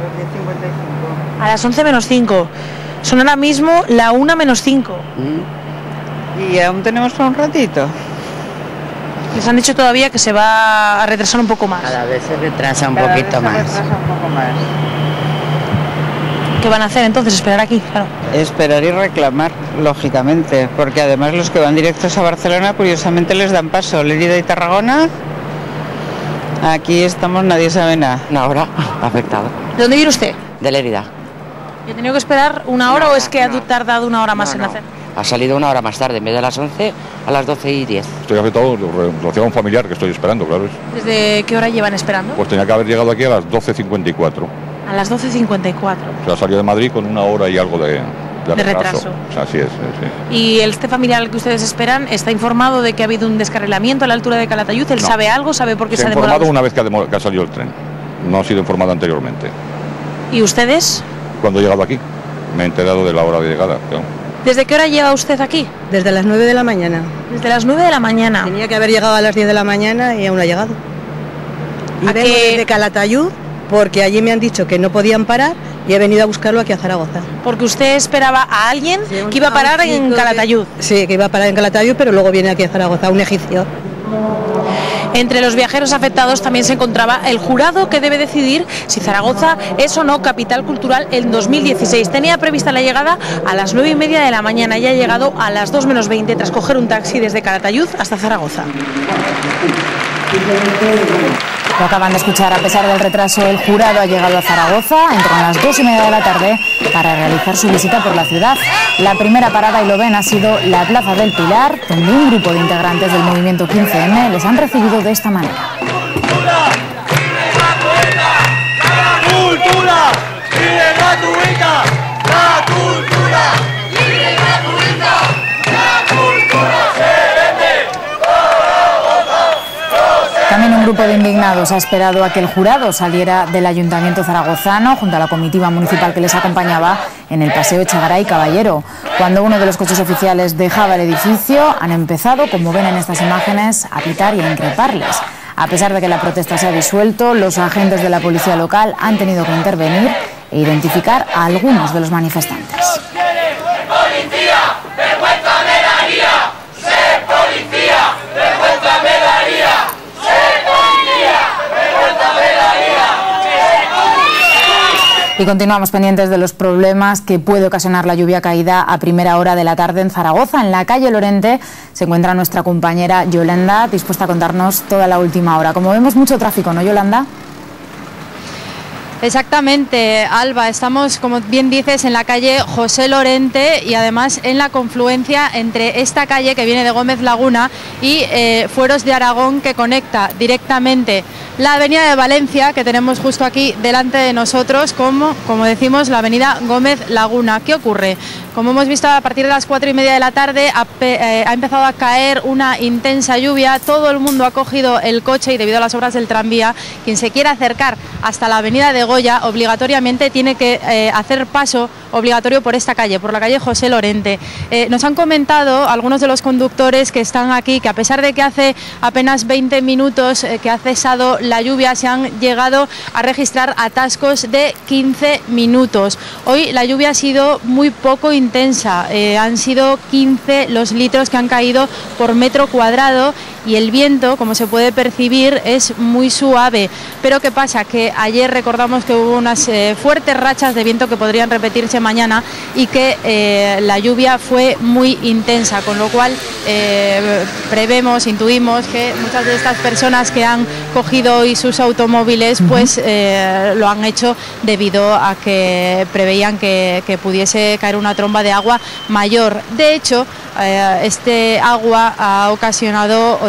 Speaker 14: A las once menos cinco. Son ahora mismo la una menos cinco.
Speaker 21: Y aún tenemos un ratito.
Speaker 14: Les han dicho todavía que se va a retrasar un poco más.
Speaker 21: Cada vez se retrasa un
Speaker 14: Cada
Speaker 21: poquito
Speaker 14: vez se
Speaker 21: más.
Speaker 14: retrasa un poco más. ¿Qué van a hacer entonces? ¿Esperar aquí? Claro.
Speaker 21: Esperar y reclamar, lógicamente, porque además los que van directos a Barcelona, curiosamente les dan paso. Lérida y Tarragona, aquí estamos, nadie sabe nada. Una hora afectado.
Speaker 14: ¿De dónde viene usted?
Speaker 21: De Lérida.
Speaker 14: ¿Y ha tenido que esperar una hora o es que ha tardado una hora más en hacer?
Speaker 21: Ha salido una hora más tarde, en vez de las once, a las doce y diez.
Speaker 4: Estoy afectado en relación a un familiar que estoy esperando, claro.
Speaker 14: ¿Desde qué hora llevan esperando?
Speaker 4: Pues tenía que haber llegado aquí a las doce cincuenta y cuatro.
Speaker 14: A las doce cincuenta y cuatro.
Speaker 4: O sea, salió de Madrid con una hora y algo de, de,
Speaker 14: De
Speaker 4: retraso.
Speaker 14: retraso.
Speaker 4: O sea, así es, sí.
Speaker 14: ¿Y este familiar al que ustedes esperan está informado de que ha habido un descarrilamiento a la altura de Calatayud? ¿Él
Speaker 4: No.
Speaker 14: sabe algo? ¿Sabe por qué se,
Speaker 4: Se
Speaker 14: ha
Speaker 4: ha
Speaker 14: demorado?
Speaker 4: informado una vez que ha, demo- que ha salido el tren. No ha sido informado anteriormente.
Speaker 14: ¿Y ustedes?
Speaker 4: Cuando he llegado aquí, me he enterado de la hora de llegada. Claro.
Speaker 14: ¿Desde qué hora lleva usted aquí?
Speaker 22: Desde las nueve de la mañana.
Speaker 14: Desde las nueve de la mañana.
Speaker 22: Tenía que haber llegado a las diez de la mañana y aún no ha llegado. Y
Speaker 14: ¿A
Speaker 22: vengo
Speaker 14: qué?
Speaker 22: desde Calatayud porque allí me han dicho que no podían parar y he venido a buscarlo aquí a Zaragoza.
Speaker 14: Porque usted esperaba a alguien que iba a parar
Speaker 22: a un
Speaker 14: en
Speaker 22: chico
Speaker 14: Calatayud.
Speaker 22: que- sí, que iba a parar en Calatayud, pero luego viene aquí a Zaragoza, un egipcio.
Speaker 14: Entre los viajeros afectados también se encontraba el jurado que debe decidir si Zaragoza es o no capital cultural en dos mil dieciséis. Tenía prevista la llegada a las nueve y media de la mañana y ha llegado a las dos menos veinte tras coger un taxi desde Calatayud hasta Zaragoza.
Speaker 6: Lo acaban de escuchar, a pesar del retraso, el jurado ha llegado a Zaragoza, entró a las dos y media de la tarde para realizar su visita por la ciudad. La primera parada, y lo ven, ha sido la Plaza del Pilar, donde un grupo de integrantes del movimiento quince eme les han recibido de esta manera.
Speaker 23: ¡Cultura! ¡Libre gratuita! ¡La cultura! ¡Libre gratuita! ¡La cultura se vende!
Speaker 6: También un grupo de indignados ha esperado a que el jurado saliera del Ayuntamiento zaragozano junto a la comitiva municipal que les acompañaba en el Paseo Echegaray Caballero. Cuando uno de los coches oficiales dejaba el edificio, han empezado, como ven en estas imágenes, a pitar y a increparles. A pesar de que la protesta se ha disuelto, los agentes de la policía local han tenido que intervenir e identificar a algunos de los manifestantes.
Speaker 23: ¡Policía! ¡Vergüenza me daría! ¡Ser policía! ¡Vergüenza me daría! ¡Ser policía! ¡Vergüenza me daría!
Speaker 6: Y continuamos pendientes de los problemas que puede ocasionar la lluvia caída a primera hora de la tarde en Zaragoza. En la calle Lorente se encuentra nuestra compañera Yolanda, dispuesta a contarnos toda la última hora. Como vemos, mucho tráfico, ¿no, Yolanda?
Speaker 2: Exactamente, Alba, estamos, como bien dices, en la calle José Lorente y además en la confluencia entre esta calle que viene de Gómez Laguna y eh, Fueros de Aragón, que conecta directamente la avenida de Valencia, que tenemos justo aquí delante de nosotros, como, como decimos, la avenida Gómez Laguna. ¿Qué ocurre? Como hemos visto, a partir de las cuatro y media de la tarde ha, eh, ha empezado a caer una intensa lluvia, todo el mundo ha cogido el coche y debido a las obras del tranvía, quien se quiera acercar hasta la avenida de Goya obligatoriamente tiene que eh, hacer paso obligatorio por esta calle, por la calle José Lorente. Eh, nos han comentado algunos de los conductores que están aquí que a pesar de que hace apenas veinte minutos eh, que ha cesado la lluvia, se han llegado a registrar atascos de quince minutos. Hoy la lluvia ha sido muy poco intensa, eh, han sido quince los litros que han caído por metro cuadrado y el viento, como se puede percibir, es muy suave. Pero ¿qué pasa? Que ayer recordamos que hubo unas eh, fuertes rachas de viento que podrían repetirse mañana y que eh, la lluvia fue muy intensa, con lo cual eh, prevemos, intuimos que muchas de estas personas que han cogido hoy sus automóviles pues eh, lo han hecho debido a que preveían que, que pudiese caer una tromba de agua mayor. De hecho, eh, este agua ha ocasionado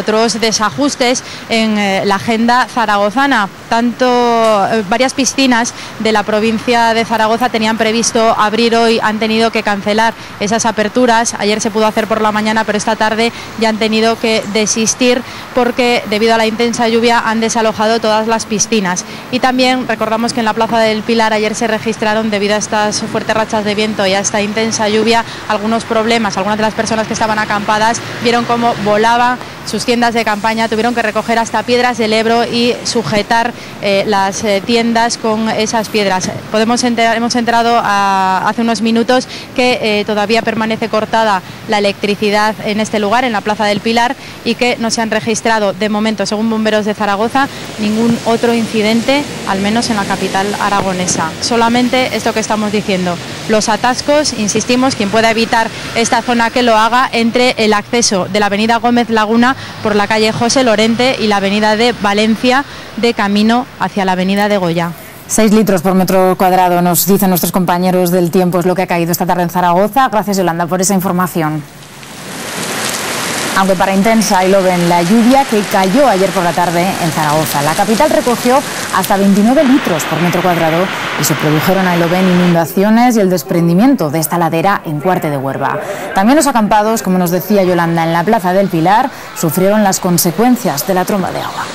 Speaker 2: otros desajustes en eh, la agenda zaragozana. Tanto eh, varias piscinas de la provincia de Zaragoza tenían previsto abrir hoy, han tenido que cancelar esas aperturas. Ayer se pudo hacer por la mañana, pero esta tarde ya han tenido que desistir porque debido a la intensa lluvia han desalojado todas las piscinas. Y también recordamos que en la Plaza del Pilar ayer se registraron, debido a estas fuertes rachas de viento y a esta intensa lluvia, algunos problemas. Algunas de las personas que estaban acampadas vieron cómo volaban sus tiendas de campaña, tuvieron que recoger hasta piedras del Ebro y sujetar eh, las eh, tiendas con esas piedras. Podemos enterar, hemos enterado a, hace unos minutos que eh, todavía permanece cortada la electricidad en este lugar, en la Plaza del Pilar, y que no se han registrado de momento, según bomberos de Zaragoza, ningún otro incidente, al menos en la capital aragonesa. Solamente esto que estamos diciendo, los atascos, insistimos, quien pueda evitar esta zona que lo haga, entre el acceso de la avenida Gómez Laguna por la calle José Lorente y la avenida de Valencia de camino hacia la avenida de Goya.
Speaker 6: seis litros por metro cuadrado, nos dicen nuestros compañeros del tiempo, es lo que ha caído esta tarde en Zaragoza. Gracias, Yolanda, por esa información. Aunque para intensa, ahí lo ven, la lluvia que cayó ayer por la tarde en Zaragoza. La capital recogió hasta veintinueve litros por metro cuadrado y se produjeron, ahí lo ven, inundaciones y el desprendimiento de esta ladera en Cuarte de Huerva. También los acampados, como nos decía Yolanda, en la Plaza del Pilar, sufrieron las consecuencias de la tromba de agua.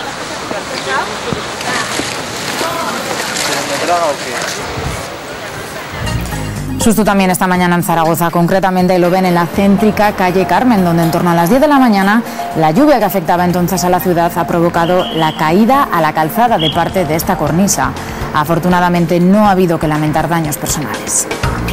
Speaker 6: Susto también esta mañana en Zaragoza, concretamente lo ven en la céntrica calle Carmen, donde en torno a las diez de la mañana la lluvia que afectaba entonces a la ciudad ha provocado la caída a la calzada de parte de esta cornisa. Afortunadamente no ha habido que lamentar daños personales.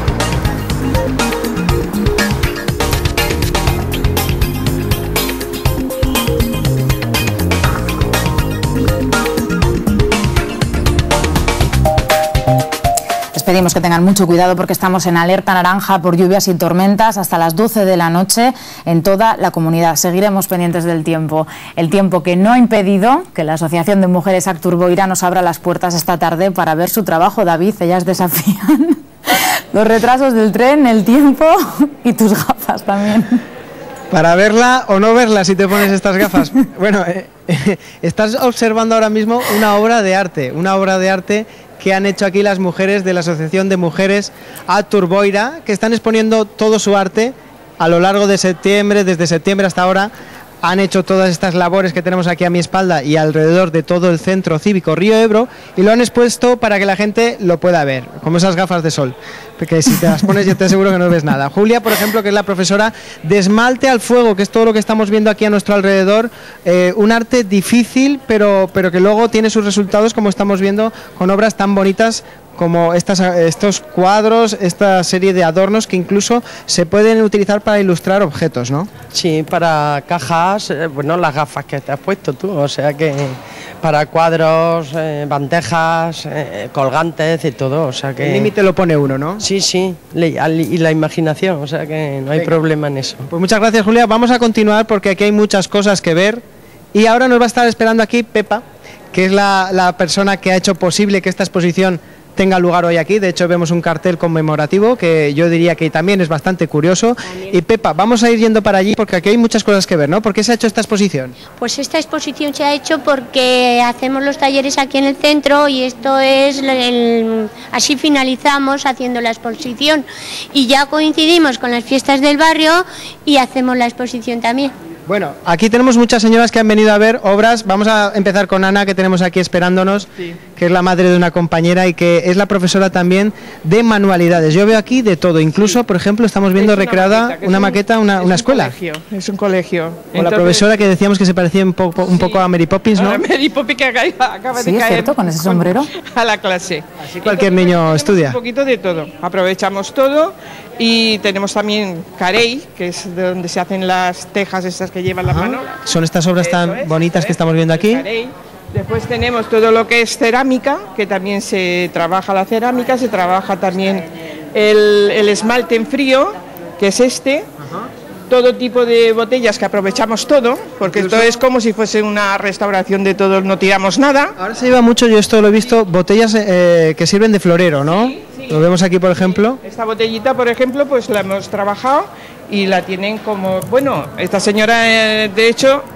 Speaker 6: Les pedimos que tengan mucho cuidado porque estamos en alerta naranja por lluvias y tormentas hasta las doce de la noche en toda la comunidad. Seguiremos pendientes del tiempo. El tiempo que no ha impedido que la Asociación de Mujeres Acturboira nos abra las puertas esta tarde para ver su trabajo. David, ellas desafían los retrasos del tren, el tiempo y tus gafas también.
Speaker 18: Para verla o no verla si te pones estas gafas. Bueno, eh, eh, estás observando ahora mismo una obra de arte, una obra de arte que han hecho aquí las mujeres de la Asociación de Mujeres Acturboira, que están exponiendo todo su arte a lo largo de septiembre, desde septiembre hasta ahora. Han hecho todas estas labores que tenemos aquí a mi espalda y alrededor de todo el centro cívico Río Ebro, y lo han expuesto para que la gente lo pueda ver, como esas gafas de sol, porque si te las pones yo te aseguro que no ves nada. Julia, por ejemplo, que es la profesora de esmalte al fuego, que es todo lo que estamos viendo aquí a nuestro alrededor, eh, un arte difícil, pero, pero que luego tiene sus resultados, como estamos viendo, con obras tan bonitas como estas, estos cuadros, esta serie de adornos que incluso se pueden utilizar para ilustrar objetos, ¿no?
Speaker 3: Sí, para cajas, eh, bueno, las gafas que te has puesto tú, o sea que para cuadros, eh, bandejas, eh, colgantes y todo, o sea que...
Speaker 18: El límite lo pone uno, ¿no?
Speaker 3: Sí, sí, y la imaginación, o sea que no hay Venga. problema en eso.
Speaker 18: Pues muchas gracias, Julia, vamos a continuar porque aquí hay muchas cosas que ver y ahora nos va a estar esperando aquí Pepa, que es la, la persona que ha hecho posible que esta exposición tenga lugar hoy aquí. De hecho vemos un cartel conmemorativo que yo diría que también es bastante curioso. También. Y Pepa, vamos a ir yendo para allí porque aquí hay muchas cosas que ver, ¿no? ¿Por qué se ha hecho esta exposición?
Speaker 5: Pues esta exposición se ha hecho porque hacemos los talleres aquí en el centro y esto es el, el, así finalizamos haciendo la exposición y ya coincidimos con las fiestas del barrio y hacemos la exposición también.
Speaker 18: Bueno, aquí tenemos muchas señoras que han venido a ver obras. Vamos a empezar con Ana, que tenemos aquí esperándonos, sí. que es la madre de una compañera y que es la profesora también de manualidades. Yo veo aquí de todo, incluso, sí. por ejemplo, estamos viendo una recreada maqueta, una maqueta, una, una
Speaker 10: un
Speaker 18: escuela.
Speaker 10: Colegio, es un colegio.
Speaker 18: Con
Speaker 10: Entonces,
Speaker 18: la profesora que decíamos que se parecía un poco, un sí. poco a Mary Poppins, ¿no?
Speaker 10: A Mary Poppins que acaba
Speaker 6: sí,
Speaker 10: de caer.
Speaker 6: ¿es cierto? Con ese sombrero.
Speaker 10: A la clase.
Speaker 18: Así cualquier Entonces, niño estudia.
Speaker 10: Un poquito de todo, aprovechamos todo. Y tenemos también carey, que es de donde se hacen las tejas estas que llevan la mano.
Speaker 18: Son estas obras
Speaker 10: Eso
Speaker 18: tan
Speaker 10: es,
Speaker 18: bonitas que estamos viendo aquí.
Speaker 10: Carey. Después tenemos todo lo que es cerámica, que también se trabaja la cerámica, se trabaja también el, el esmalte en frío, que es este. Ajá. Todo tipo de botellas que aprovechamos todo, porque Incluso... esto es como si fuese una restauración de todo, no tiramos nada.
Speaker 18: Ahora se lleva mucho, yo esto lo he visto, botellas eh, que sirven de florero, ¿no? Sí, sí. Lo vemos aquí, por ejemplo.
Speaker 10: Esta botellita, por ejemplo, pues la hemos trabajado y la tienen como, bueno, esta señora, eh, de hecho,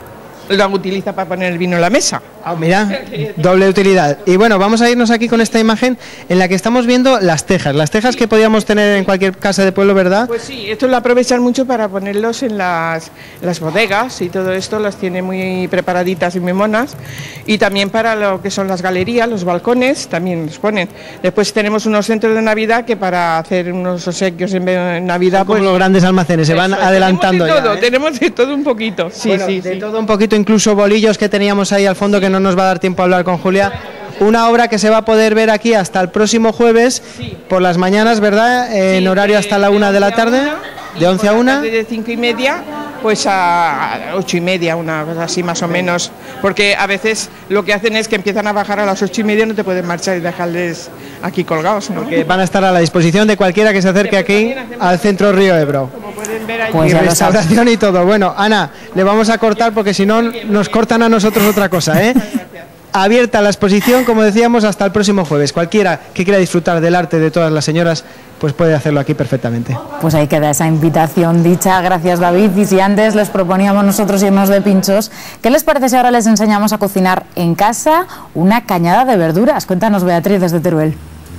Speaker 10: lo utiliza para poner el vino en la mesa.
Speaker 18: Ah, mira, doble utilidad. Y bueno, vamos a irnos aquí con esta imagen en la que estamos viendo las tejas, las tejas que podíamos tener en cualquier casa de pueblo, ¿verdad?
Speaker 10: Pues sí, esto lo aprovechan mucho para ponerlos en las, las bodegas y todo esto, las tiene muy preparaditas y muy monas. Y también para lo que son las galerías, los balcones, también los ponen. Después tenemos unos centros de Navidad que para hacer unos obsequios en, en Navidad...
Speaker 18: Son como
Speaker 10: pues,
Speaker 18: los grandes almacenes, se van
Speaker 10: eso,
Speaker 18: adelantando
Speaker 10: tenemos de todo,
Speaker 18: ya, ¿eh?
Speaker 10: Tenemos de todo un poquito, sí,
Speaker 18: Bueno,
Speaker 10: sí,
Speaker 18: de
Speaker 10: sí.
Speaker 18: todo un poquito, incluso bolillos que teníamos ahí al fondo que no nos va a dar tiempo a hablar con Julia. Una obra que se va a poder ver aquí hasta el próximo jueves por las mañanas, ¿verdad? En
Speaker 10: Sí,
Speaker 18: horario hasta la una de la tarde, de once a una.
Speaker 10: De cinco y media, pues a ocho y media, una cosa así más o menos. Porque a veces lo que hacen es que empiezan a bajar a las ocho y media, no te pueden marchar y dejarles aquí colgados, ¿no?
Speaker 18: Que van a estar a la disposición de cualquiera que se acerque aquí al centro Río Ebro.
Speaker 6: Pues
Speaker 18: y
Speaker 6: ya lo
Speaker 18: restauración y todo. Bueno, Ana, le vamos a cortar porque si no nos cortan a nosotros otra cosa, ¿eh? Abierta la exposición, como decíamos, hasta el próximo jueves. Cualquiera que quiera disfrutar del arte de todas las señoras, pues puede hacerlo aquí perfectamente.
Speaker 6: Pues ahí queda esa invitación dicha. Gracias, David. Y si antes les proponíamos nosotros irnos de pinchos, ¿qué les parece si ahora les enseñamos a cocinar en casa una cañada de verduras? Cuéntanos, Beatriz, desde Teruel.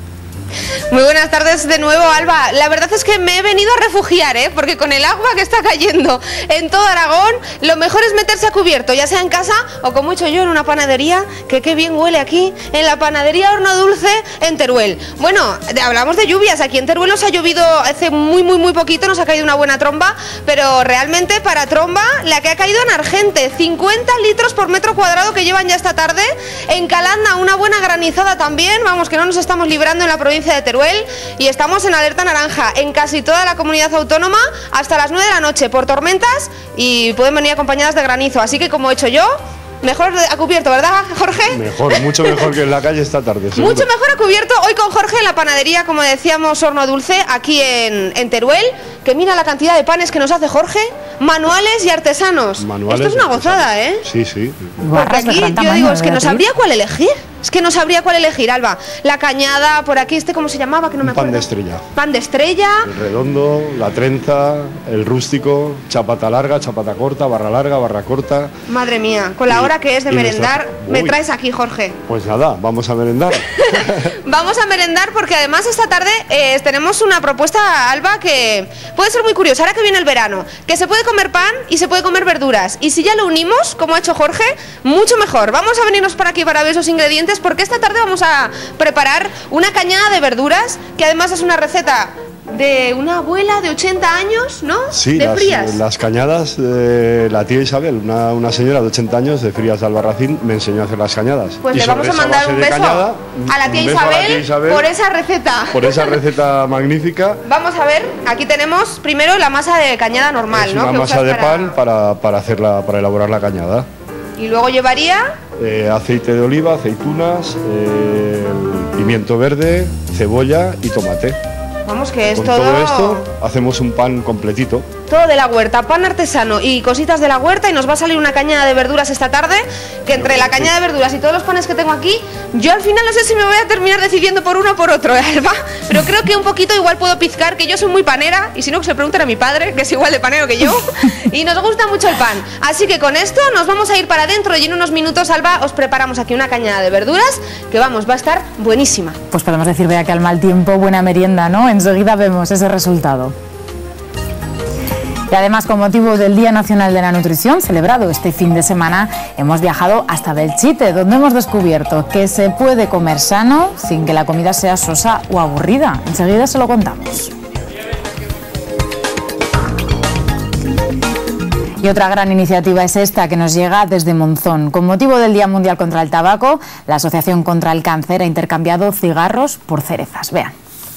Speaker 8: Muy buenas tardes de nuevo, Alba. La verdad es que me he venido a refugiar, ¿eh? Porque con el agua que está cayendo en todo Aragón, lo mejor es meterse a cubierto, ya sea en casa o como he hecho yo en una panadería, que qué bien huele aquí, en la panadería Horno Dulce en Teruel. Bueno, de, hablamos de lluvias, aquí en Teruel nos ha llovido hace muy muy muy poquito, nos ha caído una buena tromba, pero realmente para tromba la que ha caído en Argente, cincuenta litros por metro cuadrado que llevan ya esta tarde, en Calanda una buena granizada también, vamos que no nos estamos librando en la provincia de Teruel y estamos en alerta naranja en casi toda la comunidad autónoma hasta las nueve de la noche por tormentas y pueden venir acompañadas de granizo, así que como he hecho yo, mejor a cubierto, ¿verdad, Jorge?
Speaker 20: Mejor, mucho mejor que en la calle esta tarde. seguro.
Speaker 8: Mucho mejor a cubierto hoy con Jorge en la panadería, como decíamos, Horno Dulce, aquí en, en Teruel, que mira la cantidad de panes que nos hace Jorge, manuales y artesanos.
Speaker 20: Manuales
Speaker 8: Esto es una
Speaker 20: y artesanos.
Speaker 8: gozada, ¿eh?
Speaker 20: Sí, sí.
Speaker 8: Porque aquí yo digo, es que no sabría cuál elegir. Es que no sabría cuál elegir, Alba. La cañada, por aquí, este, ¿cómo se llamaba? Que no me
Speaker 20: Un pan
Speaker 8: acuerdo.
Speaker 20: de estrella.
Speaker 8: Pan de estrella.
Speaker 20: El redondo, la trenza, el rústico, chapata larga, chapata corta, barra larga, barra corta.
Speaker 8: Madre mía, con la
Speaker 20: Y-
Speaker 8: hora que es de
Speaker 20: y
Speaker 8: merendar,
Speaker 20: nuestras-
Speaker 8: me
Speaker 20: Uy.
Speaker 8: traes aquí, Jorge.
Speaker 20: Pues nada, vamos a merendar.
Speaker 8: Vamos a merendar porque además esta tarde eh, tenemos una propuesta, Alba, que puede ser muy curiosa. Ahora que viene el verano, que se puede comer pan y se puede comer verduras. Y si ya lo unimos, como ha hecho Jorge, mucho mejor. Vamos a venirnos para aquí para ver esos ingredientes porque esta tarde vamos a preparar una cañada de verduras, que además es una receta de una abuela de ochenta años, ¿no?
Speaker 20: Sí,
Speaker 8: de
Speaker 20: las,
Speaker 8: frías.
Speaker 20: las cañadas de la tía Isabel, una, una señora de ochenta años de Frías de Albarracín, me enseñó a hacer las cañadas.
Speaker 8: Pues
Speaker 20: Y
Speaker 8: le
Speaker 20: sobre
Speaker 8: vamos a
Speaker 20: esa
Speaker 8: mandar
Speaker 20: base
Speaker 8: un
Speaker 20: de
Speaker 8: beso
Speaker 20: cañada,
Speaker 8: a la tía
Speaker 20: un beso
Speaker 8: Isabel,
Speaker 20: a la tía Isabel
Speaker 8: por esa receta.
Speaker 20: por esa receta magnífica.
Speaker 8: Vamos a ver, aquí tenemos primero la masa de cañada normal,
Speaker 20: Es
Speaker 8: ¿no?
Speaker 20: una
Speaker 8: Que
Speaker 20: masa
Speaker 8: usas
Speaker 20: de
Speaker 8: para-
Speaker 20: pan para, para, hacerla, para elaborar la cañada.
Speaker 8: Y luego llevaría
Speaker 20: Eh, aceite de oliva, aceitunas, eh, pimiento verde, cebolla y tomate.
Speaker 8: Vamos, que es
Speaker 20: Con
Speaker 8: todo,
Speaker 20: todo esto hacemos un pan completito.
Speaker 8: todo de la huerta, pan artesano y cositas de la huerta, y nos va a salir una cañada de verduras esta tarde, que entre la cañada de verduras y todos los panes que tengo aquí, yo al final no sé si me voy a terminar decidiendo por uno o por otro, Alba, pero creo que un poquito igual puedo pizcar, que yo soy muy panera, y si no que se lo pregunten a mi padre, que es igual de panero que yo, y nos gusta mucho el pan. Así que con esto nos vamos a ir para adentro y en unos minutos, Alba, os preparamos aquí una cañada de verduras, que vamos, va a estar buenísima.
Speaker 6: Pues podemos decir, vea que al mal tiempo, buena merienda, ¿no? Enseguida vemos ese resultado. Y además, con motivo del Día Nacional de la Nutrición, celebrado este fin de semana, hemos viajado hasta Belchite, donde hemos descubierto que se puede comer sano sin que la comida sea sosa o aburrida. Enseguida se lo contamos. Y otra gran iniciativa es esta, que nos llega desde Monzón. Con motivo del Día Mundial contra el Tabaco, la Asociación contra el Cáncer ha intercambiado cigarros por cerezas. Vean.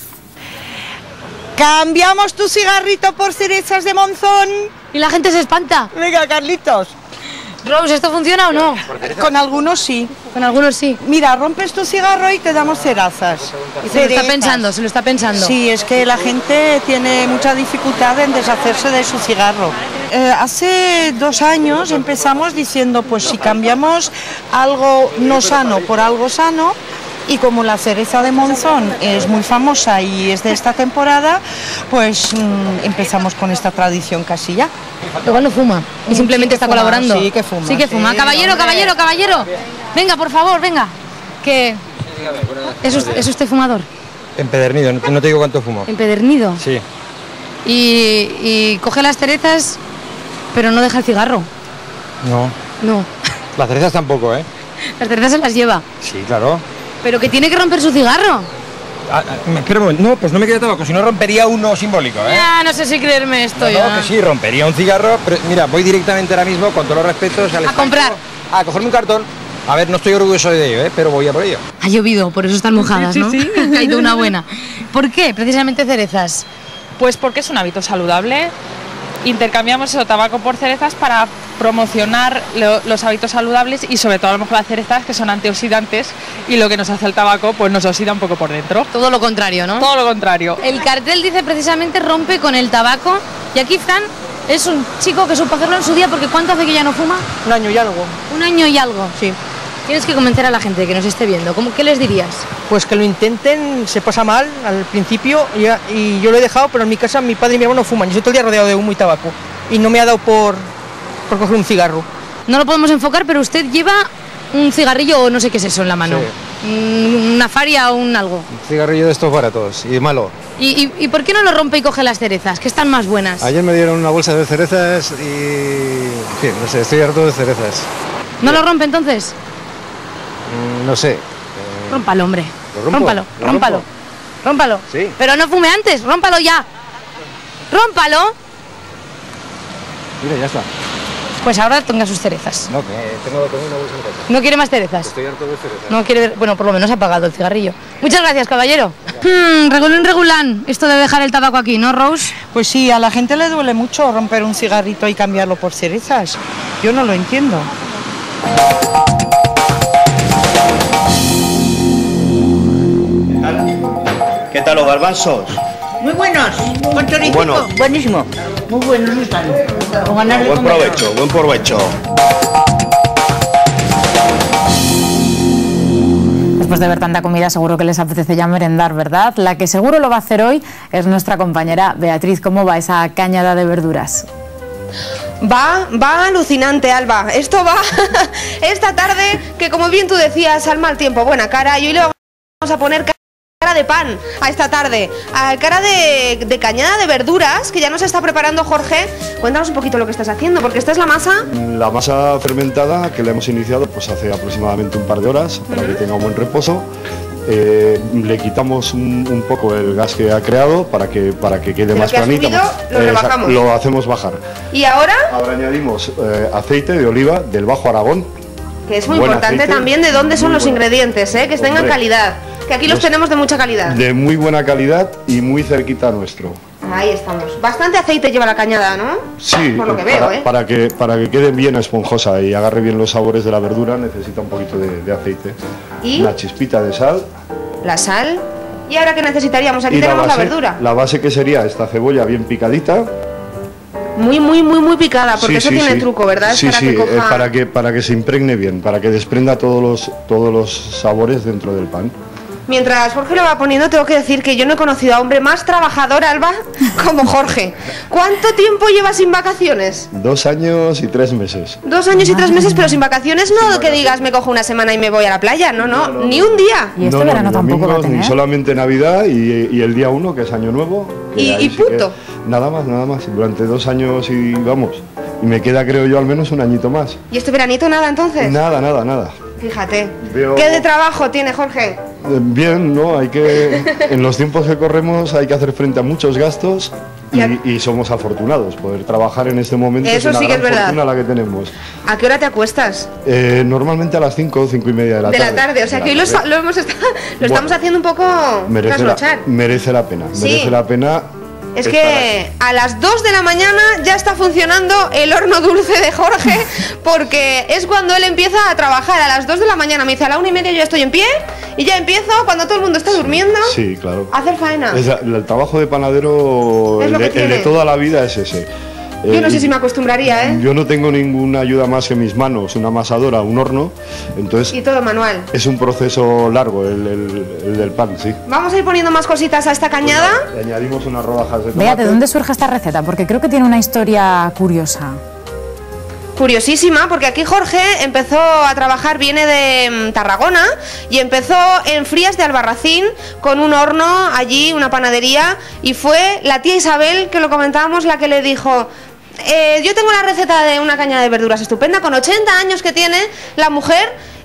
Speaker 11: Cambiamos tu cigarrito por cerezas de Monzón.
Speaker 19: Y la gente se espanta.
Speaker 11: Venga, Carlitos.
Speaker 19: Rose, ¿esto funciona o no?
Speaker 11: Con algunos sí.
Speaker 19: Con algunos sí.
Speaker 11: Mira, rompes tu cigarro y te damos cerazas.
Speaker 19: Y se lo está pensando, se lo está pensando.
Speaker 11: Sí, es que la gente tiene mucha dificultad en deshacerse de su cigarro. Eh, hace dos años empezamos diciendo, pues si cambiamos algo no sano por algo sano, y como la cereza de Monzón es muy famosa y es de esta temporada, pues mmm, empezamos con esta tradición casi ya.
Speaker 19: Igual no fuma y simplemente
Speaker 11: sí
Speaker 19: está
Speaker 11: fuma,
Speaker 19: colaborando.
Speaker 11: Sí que fuma.
Speaker 19: Sí que fuma.
Speaker 11: Sí,
Speaker 19: caballero,
Speaker 11: hombre.
Speaker 19: caballero, caballero. Venga, por favor, venga. Que ¿Es usted, ¿Es usted fumador?
Speaker 7: Empedernido, no no te digo cuánto fumo.
Speaker 19: Empedernido.
Speaker 7: Sí.
Speaker 19: Y, y coge las cerezas, pero no deja el cigarro.
Speaker 7: No.
Speaker 19: No.
Speaker 7: Las cerezas tampoco, ¿eh?
Speaker 19: Las cerezas se las lleva.
Speaker 7: Sí, claro.
Speaker 19: Pero que tiene que romper su cigarro.
Speaker 7: Ah, ah, espera un momento. No, pues no me queda tabaco, si no rompería uno simbólico, ¿eh?
Speaker 19: Ya, no sé si creerme esto
Speaker 7: No,
Speaker 19: ya.
Speaker 7: no, que sí, rompería un cigarro, pero mira, voy directamente ahora mismo, con todos los respetos, al
Speaker 19: A comprar.
Speaker 7: a cogerme un cartón. A ver, no estoy orgulloso de ello, ¿eh? Pero voy a por ello.
Speaker 19: Ha llovido, por eso están mojadas,
Speaker 14: Sí,
Speaker 19: ¿no?
Speaker 14: sí, sí.
Speaker 19: Ha caído una buena. ¿Por qué? Precisamente cerezas.
Speaker 14: Pues porque es un hábito saludable. Intercambiamos el tabaco por cerezas para promocionar lo- los hábitos saludables y sobre todo a lo mejor las cerezas que son antioxidantes y lo que nos hace el tabaco pues nos oxida un poco por dentro.
Speaker 19: Todo lo contrario, ¿no?
Speaker 14: Todo lo contrario.
Speaker 19: El cartel dice precisamente rompe con el tabaco. Y aquí Fran es un chico que supo hacerlo en su día porque ¿cuánto hace que ya no fuma?
Speaker 18: Un año y algo.
Speaker 19: Un año y algo.
Speaker 18: Sí.
Speaker 19: Tienes que convencer a la gente que nos esté viendo. ¿Cómo, ¿Qué les dirías?
Speaker 18: Pues que lo intenten, se pasa mal al principio y, y yo lo he dejado, pero en mi casa mi padre y mi hermano fuman. Yo estoy todo el día rodeado de humo y tabaco y no me ha dado por, por coger un cigarro.
Speaker 19: No lo podemos enfocar, pero usted lleva un cigarrillo o no sé qué es eso en la mano. Mm, Una faria o un algo.
Speaker 7: Un cigarrillo de estos baratos y malo.
Speaker 19: ¿Y, y, y por qué no lo rompe y coge las cerezas, que están más buenas?
Speaker 7: Ayer me dieron una bolsa de cerezas y... En fin, no sé, estoy harto de cerezas.
Speaker 19: ¿No lo rompe entonces?
Speaker 7: Mm, No sé.
Speaker 19: Rómpalo, hombre.
Speaker 7: ¿Lo rompo?
Speaker 19: Rómpalo,
Speaker 7: ¿Lo
Speaker 19: rómpalo.
Speaker 7: rompo?
Speaker 19: Rómpalo.
Speaker 7: Sí.
Speaker 19: Pero no fume antes, rómpalo ya. Rómpalo.
Speaker 7: Mira, ya está.
Speaker 19: Pues ahora tenga sus cerezas.
Speaker 7: No, que tengo, tengo una bolsa en casa.
Speaker 19: ¿No quiere más cerezas?
Speaker 7: Estoy harto de cerezas.
Speaker 19: No quiere ver, bueno, por lo menos ha apagado el cigarrillo. Muchas gracias, caballero. Hmm, regulín, regulán, esto de dejar el tabaco aquí, ¿no, Rose?
Speaker 11: Pues sí, a la gente le duele mucho romper un cigarrito y cambiarlo por cerezas. Yo no lo entiendo.
Speaker 12: ¿Qué tal los garbanzos?
Speaker 13: Muy buenos, con choricito.
Speaker 12: Bueno.
Speaker 13: Buenísimo. Muy buenos están. Con ganas de
Speaker 12: Buen
Speaker 13: comer.
Speaker 12: provecho, buen provecho.
Speaker 6: Después de ver tanta comida seguro que les apetece ya merendar, ¿verdad? La que seguro lo va a hacer hoy es nuestra compañera Beatriz. ¿Cómo va esa cañada de verduras?
Speaker 8: Va, va alucinante, Alba. Esto va esta tarde, que como bien tú decías, al mal tiempo, buena cara. Y hoy le vamos a poner cara de pan a esta tarde, a cara de, de cañada de verduras, que ya nos está preparando Jorge. Cuéntanos un poquito lo que estás haciendo, porque esta es la masa.
Speaker 20: La masa fermentada que la hemos iniciado pues hace aproximadamente un par de horas para que tenga un buen reposo. Eh, le quitamos un, un poco el gas que ha creado para que, para que quede
Speaker 8: De lo
Speaker 20: más
Speaker 8: que ha
Speaker 20: planita.
Speaker 8: subido, lo
Speaker 20: Eh,
Speaker 8: rebajamos.
Speaker 20: lo hacemos bajar.
Speaker 8: Y ahora,
Speaker 20: Ahora añadimos eh, aceite de oliva del Bajo Aragón.
Speaker 8: que es muy
Speaker 20: Buen
Speaker 8: importante
Speaker 20: aceite,
Speaker 8: también de dónde son
Speaker 20: muy
Speaker 8: los
Speaker 20: bueno.
Speaker 8: ingredientes, ¿eh? Que tengan
Speaker 20: Hombre.
Speaker 8: calidad. Que aquí los
Speaker 20: Los-
Speaker 8: tenemos de mucha calidad.
Speaker 20: De muy buena calidad y muy cerquita nuestro.
Speaker 8: Ahí estamos. Bastante aceite lleva la cañada, ¿no?
Speaker 20: Sí,
Speaker 8: Por lo que
Speaker 20: para,
Speaker 8: veo, ¿eh?
Speaker 20: para que, para que quede bien esponjosa y agarre bien los sabores de la verdura necesita un poquito de, de aceite.
Speaker 8: ¿Y?
Speaker 20: Una chispita de sal.
Speaker 8: La sal. ¿Y ahora qué necesitaríamos? Aquí
Speaker 20: y
Speaker 8: tenemos la,
Speaker 20: base,
Speaker 8: verdura.
Speaker 20: La base que sería esta cebolla bien picadita.
Speaker 8: Muy, muy, muy, muy picada, porque
Speaker 20: Sí,
Speaker 8: eso
Speaker 20: sí,
Speaker 8: tiene
Speaker 20: sí.
Speaker 8: truco, ¿verdad?
Speaker 20: Sí,
Speaker 8: Es para
Speaker 20: sí,
Speaker 8: que coja...
Speaker 20: eh, para, que, para que se impregne bien, para que desprenda todos los, todos los sabores dentro del pan.
Speaker 8: Mientras Jorge lo va poniendo, tengo que decir que yo no he conocido a hombre más trabajador, Alba, como Jorge. ¿Cuánto tiempo llevas sin vacaciones?
Speaker 20: Dos años y tres meses.
Speaker 8: Dos años y tres meses, pero sin vacaciones no que digas me cojo una semana y me voy a la playa, no, no, ni un día.
Speaker 6: Y este
Speaker 20: No, no,
Speaker 6: verano
Speaker 20: ni
Speaker 6: tampoco va a
Speaker 20: domingos, ni
Speaker 6: tener.
Speaker 20: solamente Navidad y, y el día uno, que es Año Nuevo. que
Speaker 8: Y-
Speaker 20: ahí
Speaker 8: y
Speaker 20: sí que-
Speaker 8: punto.
Speaker 20: Nada más, nada más. Durante dos años y vamos. Y me queda, creo yo, al menos un añito más.
Speaker 8: ¿Y este veranito nada entonces?
Speaker 20: Nada, nada, nada.
Speaker 8: Fíjate.
Speaker 20: Veo-
Speaker 8: ¿Qué de trabajo tiene Jorge?
Speaker 20: Eh, Bien, ¿no? Hay que, en los tiempos que corremos hay que hacer frente a muchos gastos y, y somos afortunados. Poder trabajar en este momento
Speaker 8: Eso
Speaker 20: es una
Speaker 8: sí que
Speaker 20: gran
Speaker 8: es verdad.
Speaker 20: fortuna la que tenemos.
Speaker 8: ¿A qué hora te acuestas?
Speaker 20: Eh, normalmente a las cinco, cinco y media de la
Speaker 8: de
Speaker 20: tarde.
Speaker 8: la tarde, o sea
Speaker 20: De
Speaker 8: que hoy
Speaker 20: la
Speaker 8: lo,
Speaker 20: tarde.
Speaker 8: lo hemos esta- lo estamos
Speaker 20: Bueno,
Speaker 8: haciendo un poco
Speaker 20: merece la,
Speaker 8: trasnochar.
Speaker 20: merece la pena,
Speaker 8: Sí.
Speaker 20: merece la pena.
Speaker 8: Es
Speaker 20: estar
Speaker 8: que a las dos de la mañana ya está funcionando el horno dulce de Jorge, porque es cuando él empieza a trabajar. A las dos de la mañana me dice, a la una y media yo ya estoy en pie y ya empiezo cuando todo el mundo está durmiendo
Speaker 20: Sí, claro.
Speaker 8: a hacer faena.
Speaker 20: Es la- el trabajo de panadero,
Speaker 8: Es
Speaker 20: el
Speaker 8: lo
Speaker 20: de,
Speaker 8: que
Speaker 20: el de
Speaker 8: tiene.
Speaker 20: toda la vida es ese.
Speaker 8: Yo no
Speaker 20: Eh,
Speaker 8: sé si me acostumbraría, ¿eh?
Speaker 20: Yo no tengo ninguna ayuda más que mis manos, una amasadora, un horno, entonces
Speaker 8: Y todo manual.
Speaker 20: es un proceso largo el, el- el del pan, sí.
Speaker 8: Vamos a ir poniendo más cositas a esta cañada.
Speaker 20: Le añadimos unas rodajas de
Speaker 6: Vea,
Speaker 20: tomate.
Speaker 6: ¿de dónde surge esta receta? Porque creo que tiene una historia curiosa.
Speaker 8: Curiosísima, porque aquí Jorge empezó a trabajar, viene de mm, Tarragona y empezó en Frías de Albarracín con un horno allí, una panadería, y fue la tía Isabel, que lo comentábamos, la que le dijo: "Eh, yo tengo la receta de una caña de verduras estupenda, con ochenta años que tiene la mujer",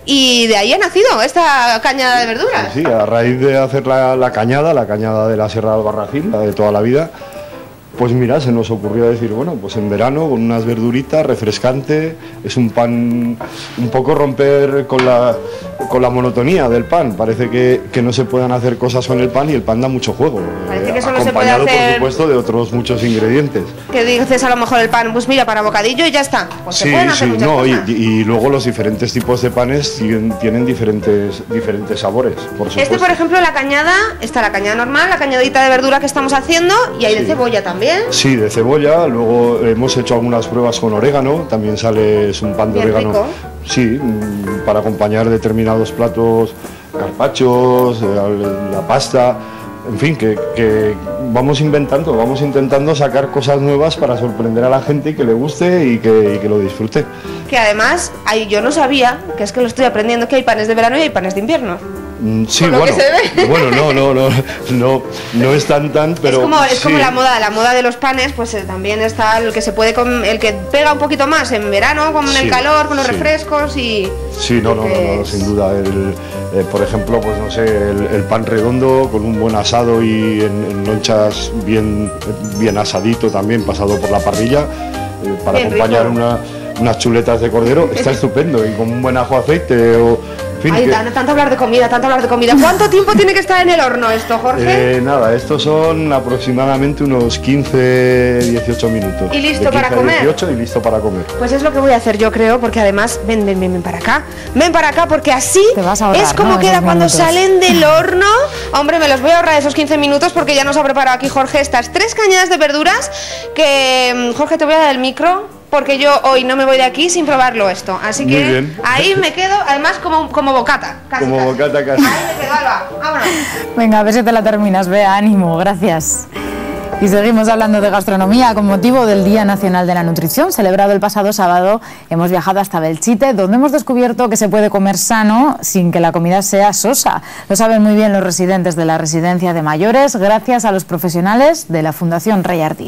Speaker 8: y de ahí ha nacido esta caña de verduras.
Speaker 20: Sí, a raíz de hacer la, la cañada, la cañada de la Sierra de Albarracín, la de toda la vida, pues mira, se nos ocurrió decir, bueno, pues en verano con unas verduritas, refrescante, es un pan un poco romper con la, con la monotonía del pan. Parece que, que no se puedan hacer cosas con el pan y el pan da mucho juego.
Speaker 8: Parece
Speaker 20: eh,
Speaker 8: que solo se puede
Speaker 20: acompañado,
Speaker 8: hacer-
Speaker 20: por supuesto, de otros muchos ingredientes.
Speaker 8: Que dices a lo mejor el pan, pues mira, para bocadillo y ya está. Pues se
Speaker 20: Sí,
Speaker 8: pueden hacer
Speaker 20: sí,
Speaker 8: muchas
Speaker 20: no, y,
Speaker 8: cosas.
Speaker 20: y luego los diferentes tipos de panes tienen, tienen diferentes, diferentes sabores, por supuesto.
Speaker 8: Este, por ejemplo, la cañada, está la cañada normal, la cañadita de verdura que estamos haciendo, y hay de cebolla también.
Speaker 20: Sí, de cebolla, luego hemos hecho algunas pruebas con orégano, también sale, es un pan de
Speaker 8: Bien
Speaker 20: orégano.
Speaker 8: rico.
Speaker 20: Sí, mm, para acompañar determinados platos, carpachos, eh, la pasta, en fin, que, que vamos inventando, vamos intentando sacar cosas nuevas para sorprender a la gente y que le guste y que, y que lo disfrute.
Speaker 8: Que además, hay, yo no sabía, que es que lo estoy aprendiendo, que hay panes de verano y hay panes de invierno.
Speaker 20: Mm, Sí,
Speaker 8: Por lo
Speaker 20: bueno,
Speaker 8: que se ve.
Speaker 20: bueno, no, no, no, no, no es tan tan, pero
Speaker 8: es como, es como
Speaker 20: sí.
Speaker 8: la moda, la moda de los panes, pues eh, también está el que se puede com- el que pega un poquito más en verano, con el
Speaker 20: Sí,
Speaker 8: calor, con los
Speaker 20: sí.
Speaker 8: refrescos y.
Speaker 20: Sí, no, no, no, no,
Speaker 8: Porque
Speaker 20: sin duda. El, eh, por ejemplo, pues no sé, el, el pan redondo con un buen asado y en, en lonchas bien, bien asadito también, pasado por la parrilla, eh, para
Speaker 8: Bien
Speaker 20: acompañar
Speaker 8: rico.
Speaker 20: una- unas chuletas de cordero, está estupendo. Y con un buen ajo aceite o... en fin,
Speaker 8: Ay,
Speaker 20: que-
Speaker 8: tan- tanto hablar de comida, tanto hablar de comida. ¿Cuánto tiempo tiene que estar en el horno esto, Jorge?
Speaker 20: eh, nada, estos son aproximadamente unos quince dieciocho minutos.
Speaker 8: ¿Y listo
Speaker 20: De
Speaker 8: para
Speaker 20: quince a
Speaker 8: comer?
Speaker 20: dieciocho y listo para comer.
Speaker 8: Pues es lo que voy a hacer yo creo, porque además, ven, ven, ven, ven para acá, ven para acá, porque así
Speaker 6: ahorrar,
Speaker 8: es como
Speaker 6: ¿no?
Speaker 8: queda
Speaker 6: Esos
Speaker 8: cuando
Speaker 6: minutos.
Speaker 8: salen del horno. Hombre, me los voy a ahorrar esos quince minutos porque ya nos ha preparado aquí Jorge estas tres cañadas de verduras que, mm, Jorge, te voy a dar el micro. Porque yo hoy no me voy de aquí sin probarlo esto. Así
Speaker 20: Muy
Speaker 8: que
Speaker 20: bien.
Speaker 8: ahí me quedo, además como, como bocata. Casi,
Speaker 20: Como
Speaker 8: casi.
Speaker 20: bocata casi.
Speaker 8: Ahí me quedo, Alba. Vámonos.
Speaker 6: Venga, a ver si te la terminas, vea, ánimo, gracias. Y seguimos hablando de gastronomía. Con motivo del Día Nacional de la Nutrición, celebrado el pasado sábado, hemos viajado hasta Belchite, donde hemos descubierto que se puede comer sano sin que la comida sea sosa. Lo saben muy bien los residentes de la residencia de mayores, gracias a los profesionales de la Fundación Rey Ardiz.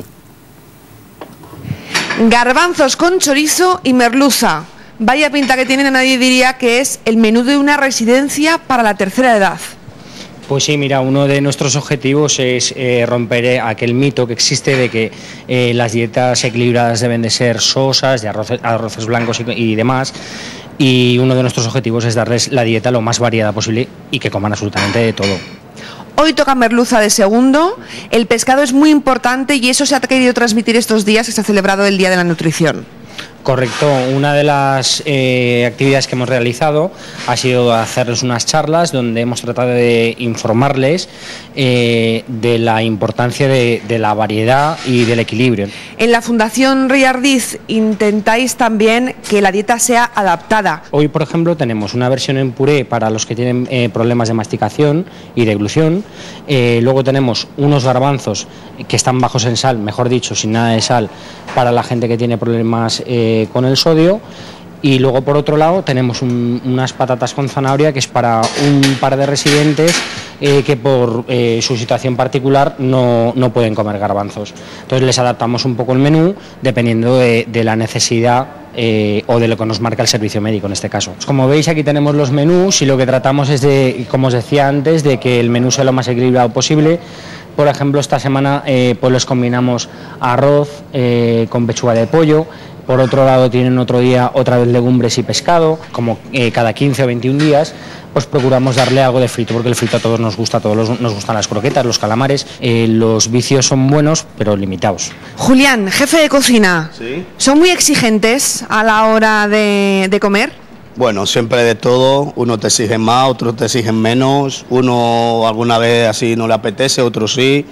Speaker 8: Garbanzos con chorizo y merluza. Vaya pinta que tienen, nadie diría que es el menú de una residencia para la tercera edad.
Speaker 15: Pues sí, mira, uno de nuestros objetivos es eh, romper eh, aquel mito que existe de que eh, las dietas equilibradas deben de ser sosas, de arroces, arroces blancos y, y demás. Y uno de nuestros objetivos es darles la dieta lo más variada posible y que coman absolutamente de todo.
Speaker 8: Hoy toca merluza de segundo. El pescado es muy importante y eso se ha querido transmitir estos días que se ha celebrado el Día de la Nutrición.
Speaker 15: Correcto, una de las eh, actividades que hemos realizado ha sido hacerles unas charlas donde hemos tratado de informarles eh, de la importancia de, de la variedad y del equilibrio.
Speaker 8: En la Fundación Rey Ardiz intentáis también que la dieta sea adaptada.
Speaker 15: Hoy, por ejemplo, tenemos una versión en puré para los que tienen eh, problemas de masticación y deglución. Eh, luego tenemos unos garbanzos que están bajos en sal, mejor dicho, sin nada de sal, para la gente que tiene problemas eh, con el sodio. Y luego, por otro lado, tenemos un- unas patatas con zanahoria, que es para un par de residentes eh, que por eh, su situación particular no, no pueden comer garbanzos. Entonces les adaptamos un poco el menú dependiendo de, de la necesidad eh, o de lo que nos marca el servicio médico en este caso. Como veis, aquí tenemos los menús y lo que tratamos es de, como os decía antes, de que el menú sea lo más equilibrado posible. Por ejemplo, esta semana eh, pues les combinamos arroz eh, con pechuga de pollo. Por otro lado, tienen otro día otra vez legumbres y pescado. Como eh, cada quince o veintiún días, pues procuramos darle algo de frito, porque el frito a todos nos gusta, a todos los- nos gustan las croquetas, los calamares. Eh, los vicios son buenos, pero limitados.
Speaker 8: Julián, jefe de cocina,
Speaker 12: Sí.
Speaker 8: ¿son muy exigentes a la hora de, de comer?
Speaker 12: Bueno, siempre de todo, uno te exige más, otros te exigen menos, uno alguna vez así no le apetece, otro sí.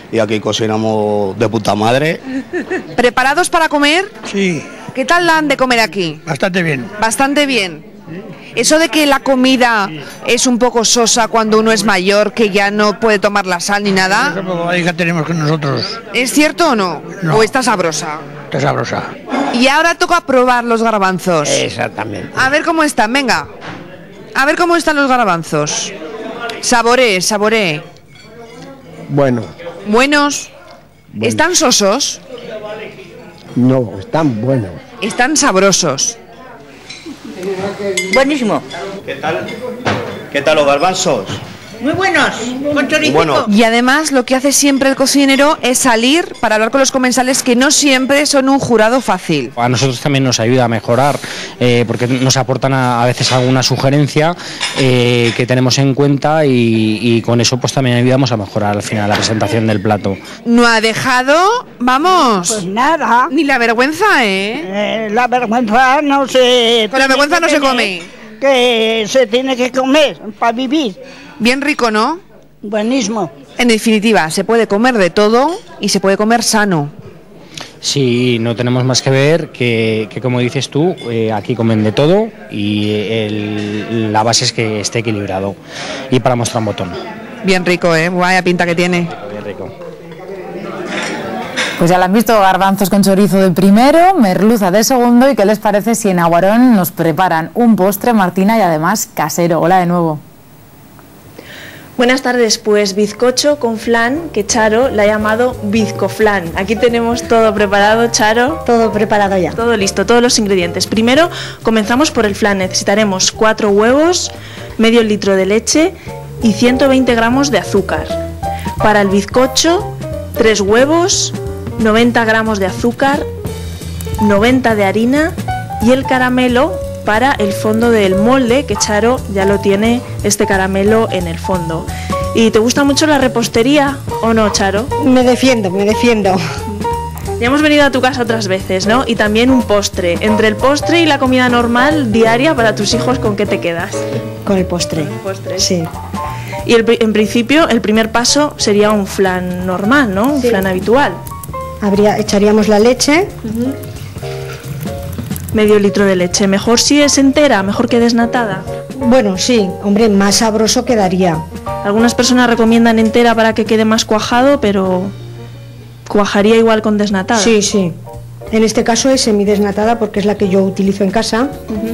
Speaker 12: y aquí cocinamos de puta madre.
Speaker 8: ¿Preparados para comer?
Speaker 13: Sí.
Speaker 8: ¿Qué tal la han de comer aquí?
Speaker 13: Bastante bien.
Speaker 8: Bastante bien. Eso de que la comida es un poco sosa cuando uno es mayor, que ya no puede tomar la sal ni nada,
Speaker 13: Ahí que tenemos con nosotros.
Speaker 8: ¿es cierto o no?
Speaker 13: No.
Speaker 8: ¿O está sabrosa?
Speaker 13: Está sabrosa.
Speaker 8: Y ahora toca probar los garbanzos.
Speaker 13: Exactamente.
Speaker 8: A ver cómo están, venga. A ver cómo están los garbanzos. Saboree, saboree.
Speaker 1: Bueno,
Speaker 8: ¿Buenos?
Speaker 1: Bueno.
Speaker 8: ¿Están sosos?
Speaker 1: no, están buenos.
Speaker 8: Están sabrosos.
Speaker 13: Buenísimo.
Speaker 12: ¿Qué tal? ¿Qué tal los garbanzos?
Speaker 13: Muy buenos. Con choricito.
Speaker 12: Bueno.
Speaker 8: Y además lo que hace siempre el cocinero es salir para hablar con los comensales, que no siempre son un jurado fácil.
Speaker 15: A nosotros también nos ayuda a mejorar, eh, porque nos aportan a, a veces alguna sugerencia eh, que tenemos en cuenta y, y con eso pues también ayudamos a mejorar al final la presentación del plato.
Speaker 8: No ha dejado, vamos.
Speaker 13: Pues nada.
Speaker 8: Ni la vergüenza, ¿eh?
Speaker 13: Eh, la vergüenza no se...
Speaker 8: Con la vergüenza no se
Speaker 13: tiene-
Speaker 8: come.
Speaker 13: Que se tiene que comer para vivir.
Speaker 8: Bien rico, ¿no?
Speaker 13: Buenísimo.
Speaker 8: En definitiva, se puede comer de todo y se puede comer sano.
Speaker 15: Sí, no tenemos más que ver que, que como dices tú, eh, aquí comen de todo y el- la base es que esté equilibrado y para mostrar un botón.
Speaker 8: Bien rico, ¿eh? Vaya pinta que tiene.
Speaker 15: Bien rico.
Speaker 6: Pues ya lo han visto, garbanzos con chorizo de primero, merluza de segundo, y ¿qué les parece si en Aguarón nos preparan un postre, Martina, y además casero? Hola de nuevo.
Speaker 16: Buenas tardes, pues bizcocho con flan, que Charo la ha llamado bizcoflan. Aquí tenemos todo preparado, Charo.
Speaker 22: Todo preparado ya.
Speaker 16: Todo listo, todos los ingredientes. Primero comenzamos por el flan. Necesitaremos cuatro huevos, medio litro de leche y ciento veinte gramos de azúcar. Para el bizcocho, tres huevos, noventa gramos de azúcar, noventa de harina y el caramelo para el fondo del molde, que Charo ya lo tiene este caramelo en el fondo. ¿Y te gusta mucho la repostería o no, Charo?
Speaker 22: Me defiendo, me defiendo.
Speaker 16: Ya hemos venido a tu casa otras veces, ¿no? Y también un postre. Entre el postre y la comida normal diaria para tus hijos, ¿con qué te quedas?
Speaker 22: Con el postre.
Speaker 16: Postre.
Speaker 22: Sí.
Speaker 16: Y el pri- en principio el primer paso sería un flan normal, ¿no? Un
Speaker 22: Sí.
Speaker 16: flan habitual.
Speaker 22: Habría, echaríamos la leche.
Speaker 16: Medio litro de leche. Mejor si es entera, mejor que desnatada.
Speaker 22: Bueno, sí, hombre, más sabroso quedaría.
Speaker 16: Algunas personas recomiendan entera para que quede más cuajado, pero cuajaría igual con desnatada.
Speaker 22: Sí, sí. En este caso es semidesnatada porque es la que yo utilizo en casa.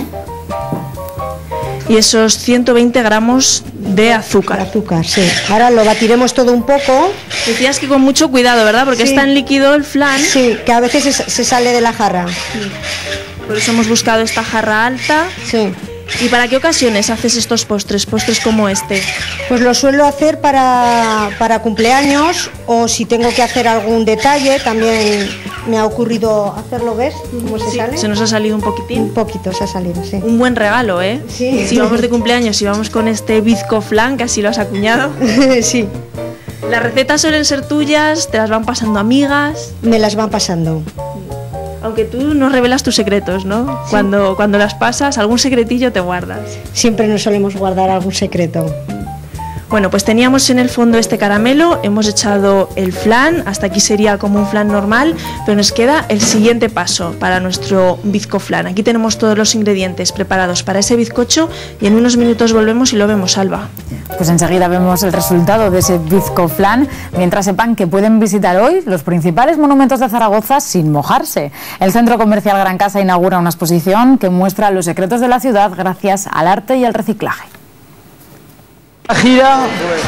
Speaker 16: Y esos ciento veinte gramos de azúcar.
Speaker 22: Azúcar, sí. Ahora lo batiremos todo un poco.
Speaker 16: Decías que con mucho cuidado, ¿verdad? Porque
Speaker 22: Sí.
Speaker 16: está en líquido el flan.
Speaker 22: Sí, que a veces se, se sale de la jarra.
Speaker 16: Por eso hemos buscado esta jarra alta.
Speaker 22: Sí.
Speaker 16: ¿Y para qué ocasiones haces estos postres? Postres como este.
Speaker 22: Pues lo suelo hacer para, para cumpleaños, o si tengo que hacer algún detalle, también me ha ocurrido hacerlo, ¿ves? ¿Cómo se
Speaker 16: Sí,
Speaker 22: sale?
Speaker 16: se nos ha salido un poquitín.
Speaker 22: Un poquito se ha salido, sí.
Speaker 16: Un buen regalo, ¿eh?
Speaker 22: Sí.
Speaker 16: Si vamos de cumpleaños y vamos con este bizco flan, que así lo has acuñado.
Speaker 22: Sí.
Speaker 16: Las recetas suelen ser tuyas, te las van pasando amigas.
Speaker 22: Me las van pasando.
Speaker 16: Aunque tú no revelas tus secretos, ¿no? Cuando, cuando las pasas, algún secretillo te guardas.
Speaker 22: Siempre nos solemos guardar algún secreto.
Speaker 16: Bueno, pues teníamos en el fondo este caramelo, hemos echado el flan, hasta aquí sería como un flan normal, pero nos queda el siguiente paso para nuestro bizco flan. Aquí tenemos todos los ingredientes preparados para ese bizcocho y en unos minutos volvemos y lo vemos, Alba.
Speaker 6: Pues enseguida vemos el resultado de ese bizco flan, mientras sepan que pueden visitar hoy los principales monumentos de Zaragoza sin mojarse. El Centro Comercial Gran Casa inaugura una exposición que muestra los secretos de la ciudad gracias al arte y al reciclaje.
Speaker 18: Gira.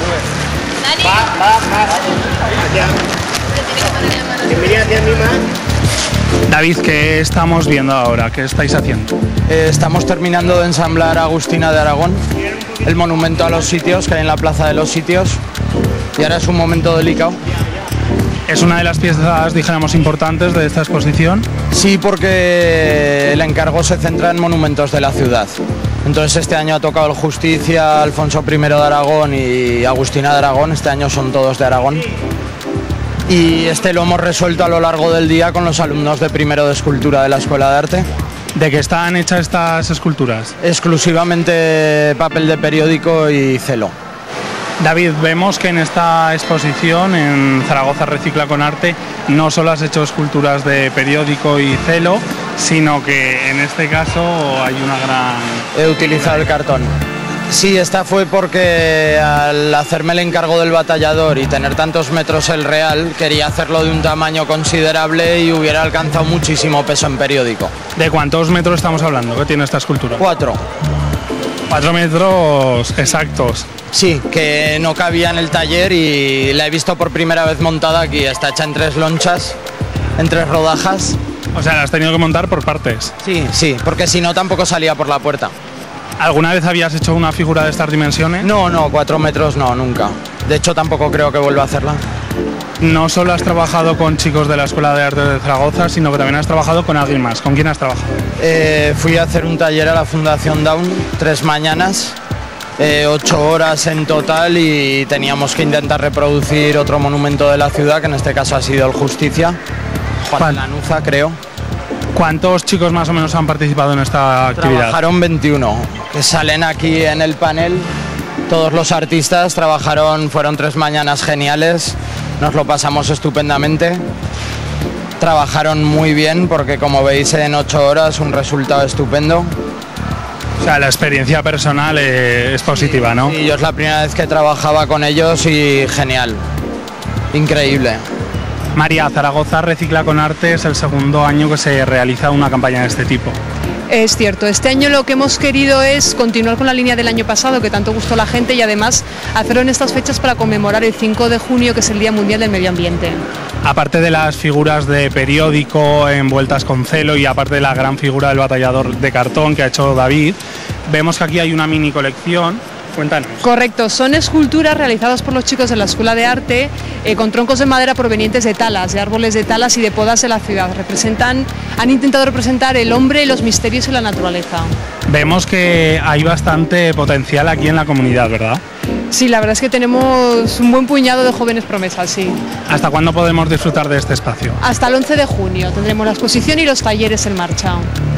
Speaker 17: David, ¿qué estamos viendo ahora? ¿Qué estáis haciendo?
Speaker 18: Eh, estamos terminando de ensamblar Agustina de Aragón, el monumento a los sitios que hay en la Plaza de los Sitios, y ahora es un momento delicado.
Speaker 17: ¿Es una de las piezas, dijéramos, importantes de esta exposición?
Speaker 18: Sí, porque el encargo se centra en monumentos de la ciudad. Entonces este año ha tocado el Justicia, Alfonso primero de Aragón y Agustina de Aragón. Este año son todos de Aragón. Y este lo hemos resuelto a lo largo del día con los alumnos de primero de escultura de la Escuela de Arte.
Speaker 17: ¿De qué están hechas estas esculturas?
Speaker 18: Exclusivamente papel de periódico y celo.
Speaker 17: David, vemos que en esta exposición, en Zaragoza Recicla con Arte, no solo has hecho esculturas de periódico y celo, sino que en este caso hay una gran...
Speaker 4: He utilizado el cartón. Sí, esta fue porque al hacerme el encargo del batallador y tener tantos metros el real, quería hacerlo de un tamaño considerable y hubiera alcanzado muchísimo peso en periódico.
Speaker 17: ¿De cuántos metros estamos hablando que tiene esta escultura?
Speaker 4: Cuatro.
Speaker 17: Cuatro metros exactos.
Speaker 4: Sí, que no cabía en el taller y la he visto por primera vez montada aquí. Está hecha en tres lonchas, en tres rodajas.
Speaker 17: O sea, la has tenido que montar por partes.
Speaker 4: Sí, sí, porque si no tampoco salía por la puerta.
Speaker 17: ¿Alguna vez habías hecho una figura de estas dimensiones?
Speaker 4: No, no, cuatro metros no, nunca. De hecho, tampoco creo que vuelva a hacerla.
Speaker 17: No solo has trabajado con chicos de la Escuela de Arte de Zaragoza, sino que también has trabajado con alguien más. ¿Con quién has trabajado?
Speaker 4: Eh, fui a hacer un taller a la Fundación Down, tres mañanas, eh, ocho horas en total, y teníamos que intentar reproducir otro monumento de la ciudad, que en este caso ha sido el Justicia, Juan de Lanuza, creo.
Speaker 17: ¿Cuántos chicos más o menos han participado en esta actividad?
Speaker 4: Trabajaron veintiuno, que salen aquí en el panel. Todos los artistas trabajaron, fueron tres mañanas geniales, nos lo pasamos estupendamente. Trabajaron muy bien porque, como veis, en ocho horas un resultado estupendo.
Speaker 17: O sea, la experiencia personal es positiva, ¿no?
Speaker 4: Sí, yo es la primera vez que trabajaba con ellos y genial, increíble.
Speaker 17: María, Zaragoza Recicla con Arte es el segundo año que se realiza una campaña de este tipo.
Speaker 9: Es cierto, este año lo que hemos querido es continuar con la línea del año pasado, que tanto gustó a la gente, y además hacerlo en estas fechas para conmemorar el cinco de junio, que es el Día Mundial del Medio Ambiente.
Speaker 17: Aparte de las figuras de periódico envueltas con celo y aparte de la gran figura del batallador de cartón que ha hecho David, vemos que aquí hay una mini colección. Cuéntanos.
Speaker 9: Correcto, son esculturas realizadas por los chicos de la Escuela de Arte eh, con troncos de madera provenientes de talas, de árboles de talas y de podas de la ciudad. Representan, han intentado representar el hombre, los misterios y la naturaleza.
Speaker 17: Vemos que hay bastante potencial aquí en la comunidad, ¿verdad?
Speaker 9: Sí, la verdad es que tenemos un buen puñado de jóvenes promesas, sí.
Speaker 17: ¿Hasta cuándo podemos disfrutar de este espacio?
Speaker 9: Hasta el once de junio tendremos la exposición y los talleres en marcha.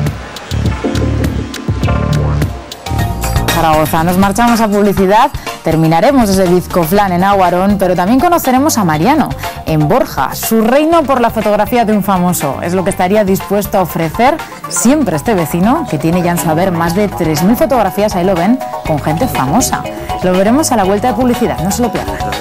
Speaker 6: Zaragoza. Nos marchamos a publicidad, terminaremos desde Bizcoflán en Aguarón, pero también conoceremos a Mariano en Borja. Su reino por la fotografía de un famoso es lo que estaría dispuesto a ofrecer siempre este vecino, que tiene ya en su haber más de tres mil fotografías, ahí lo ven, con gente famosa. Lo veremos a la vuelta de publicidad, no se lo pierdan.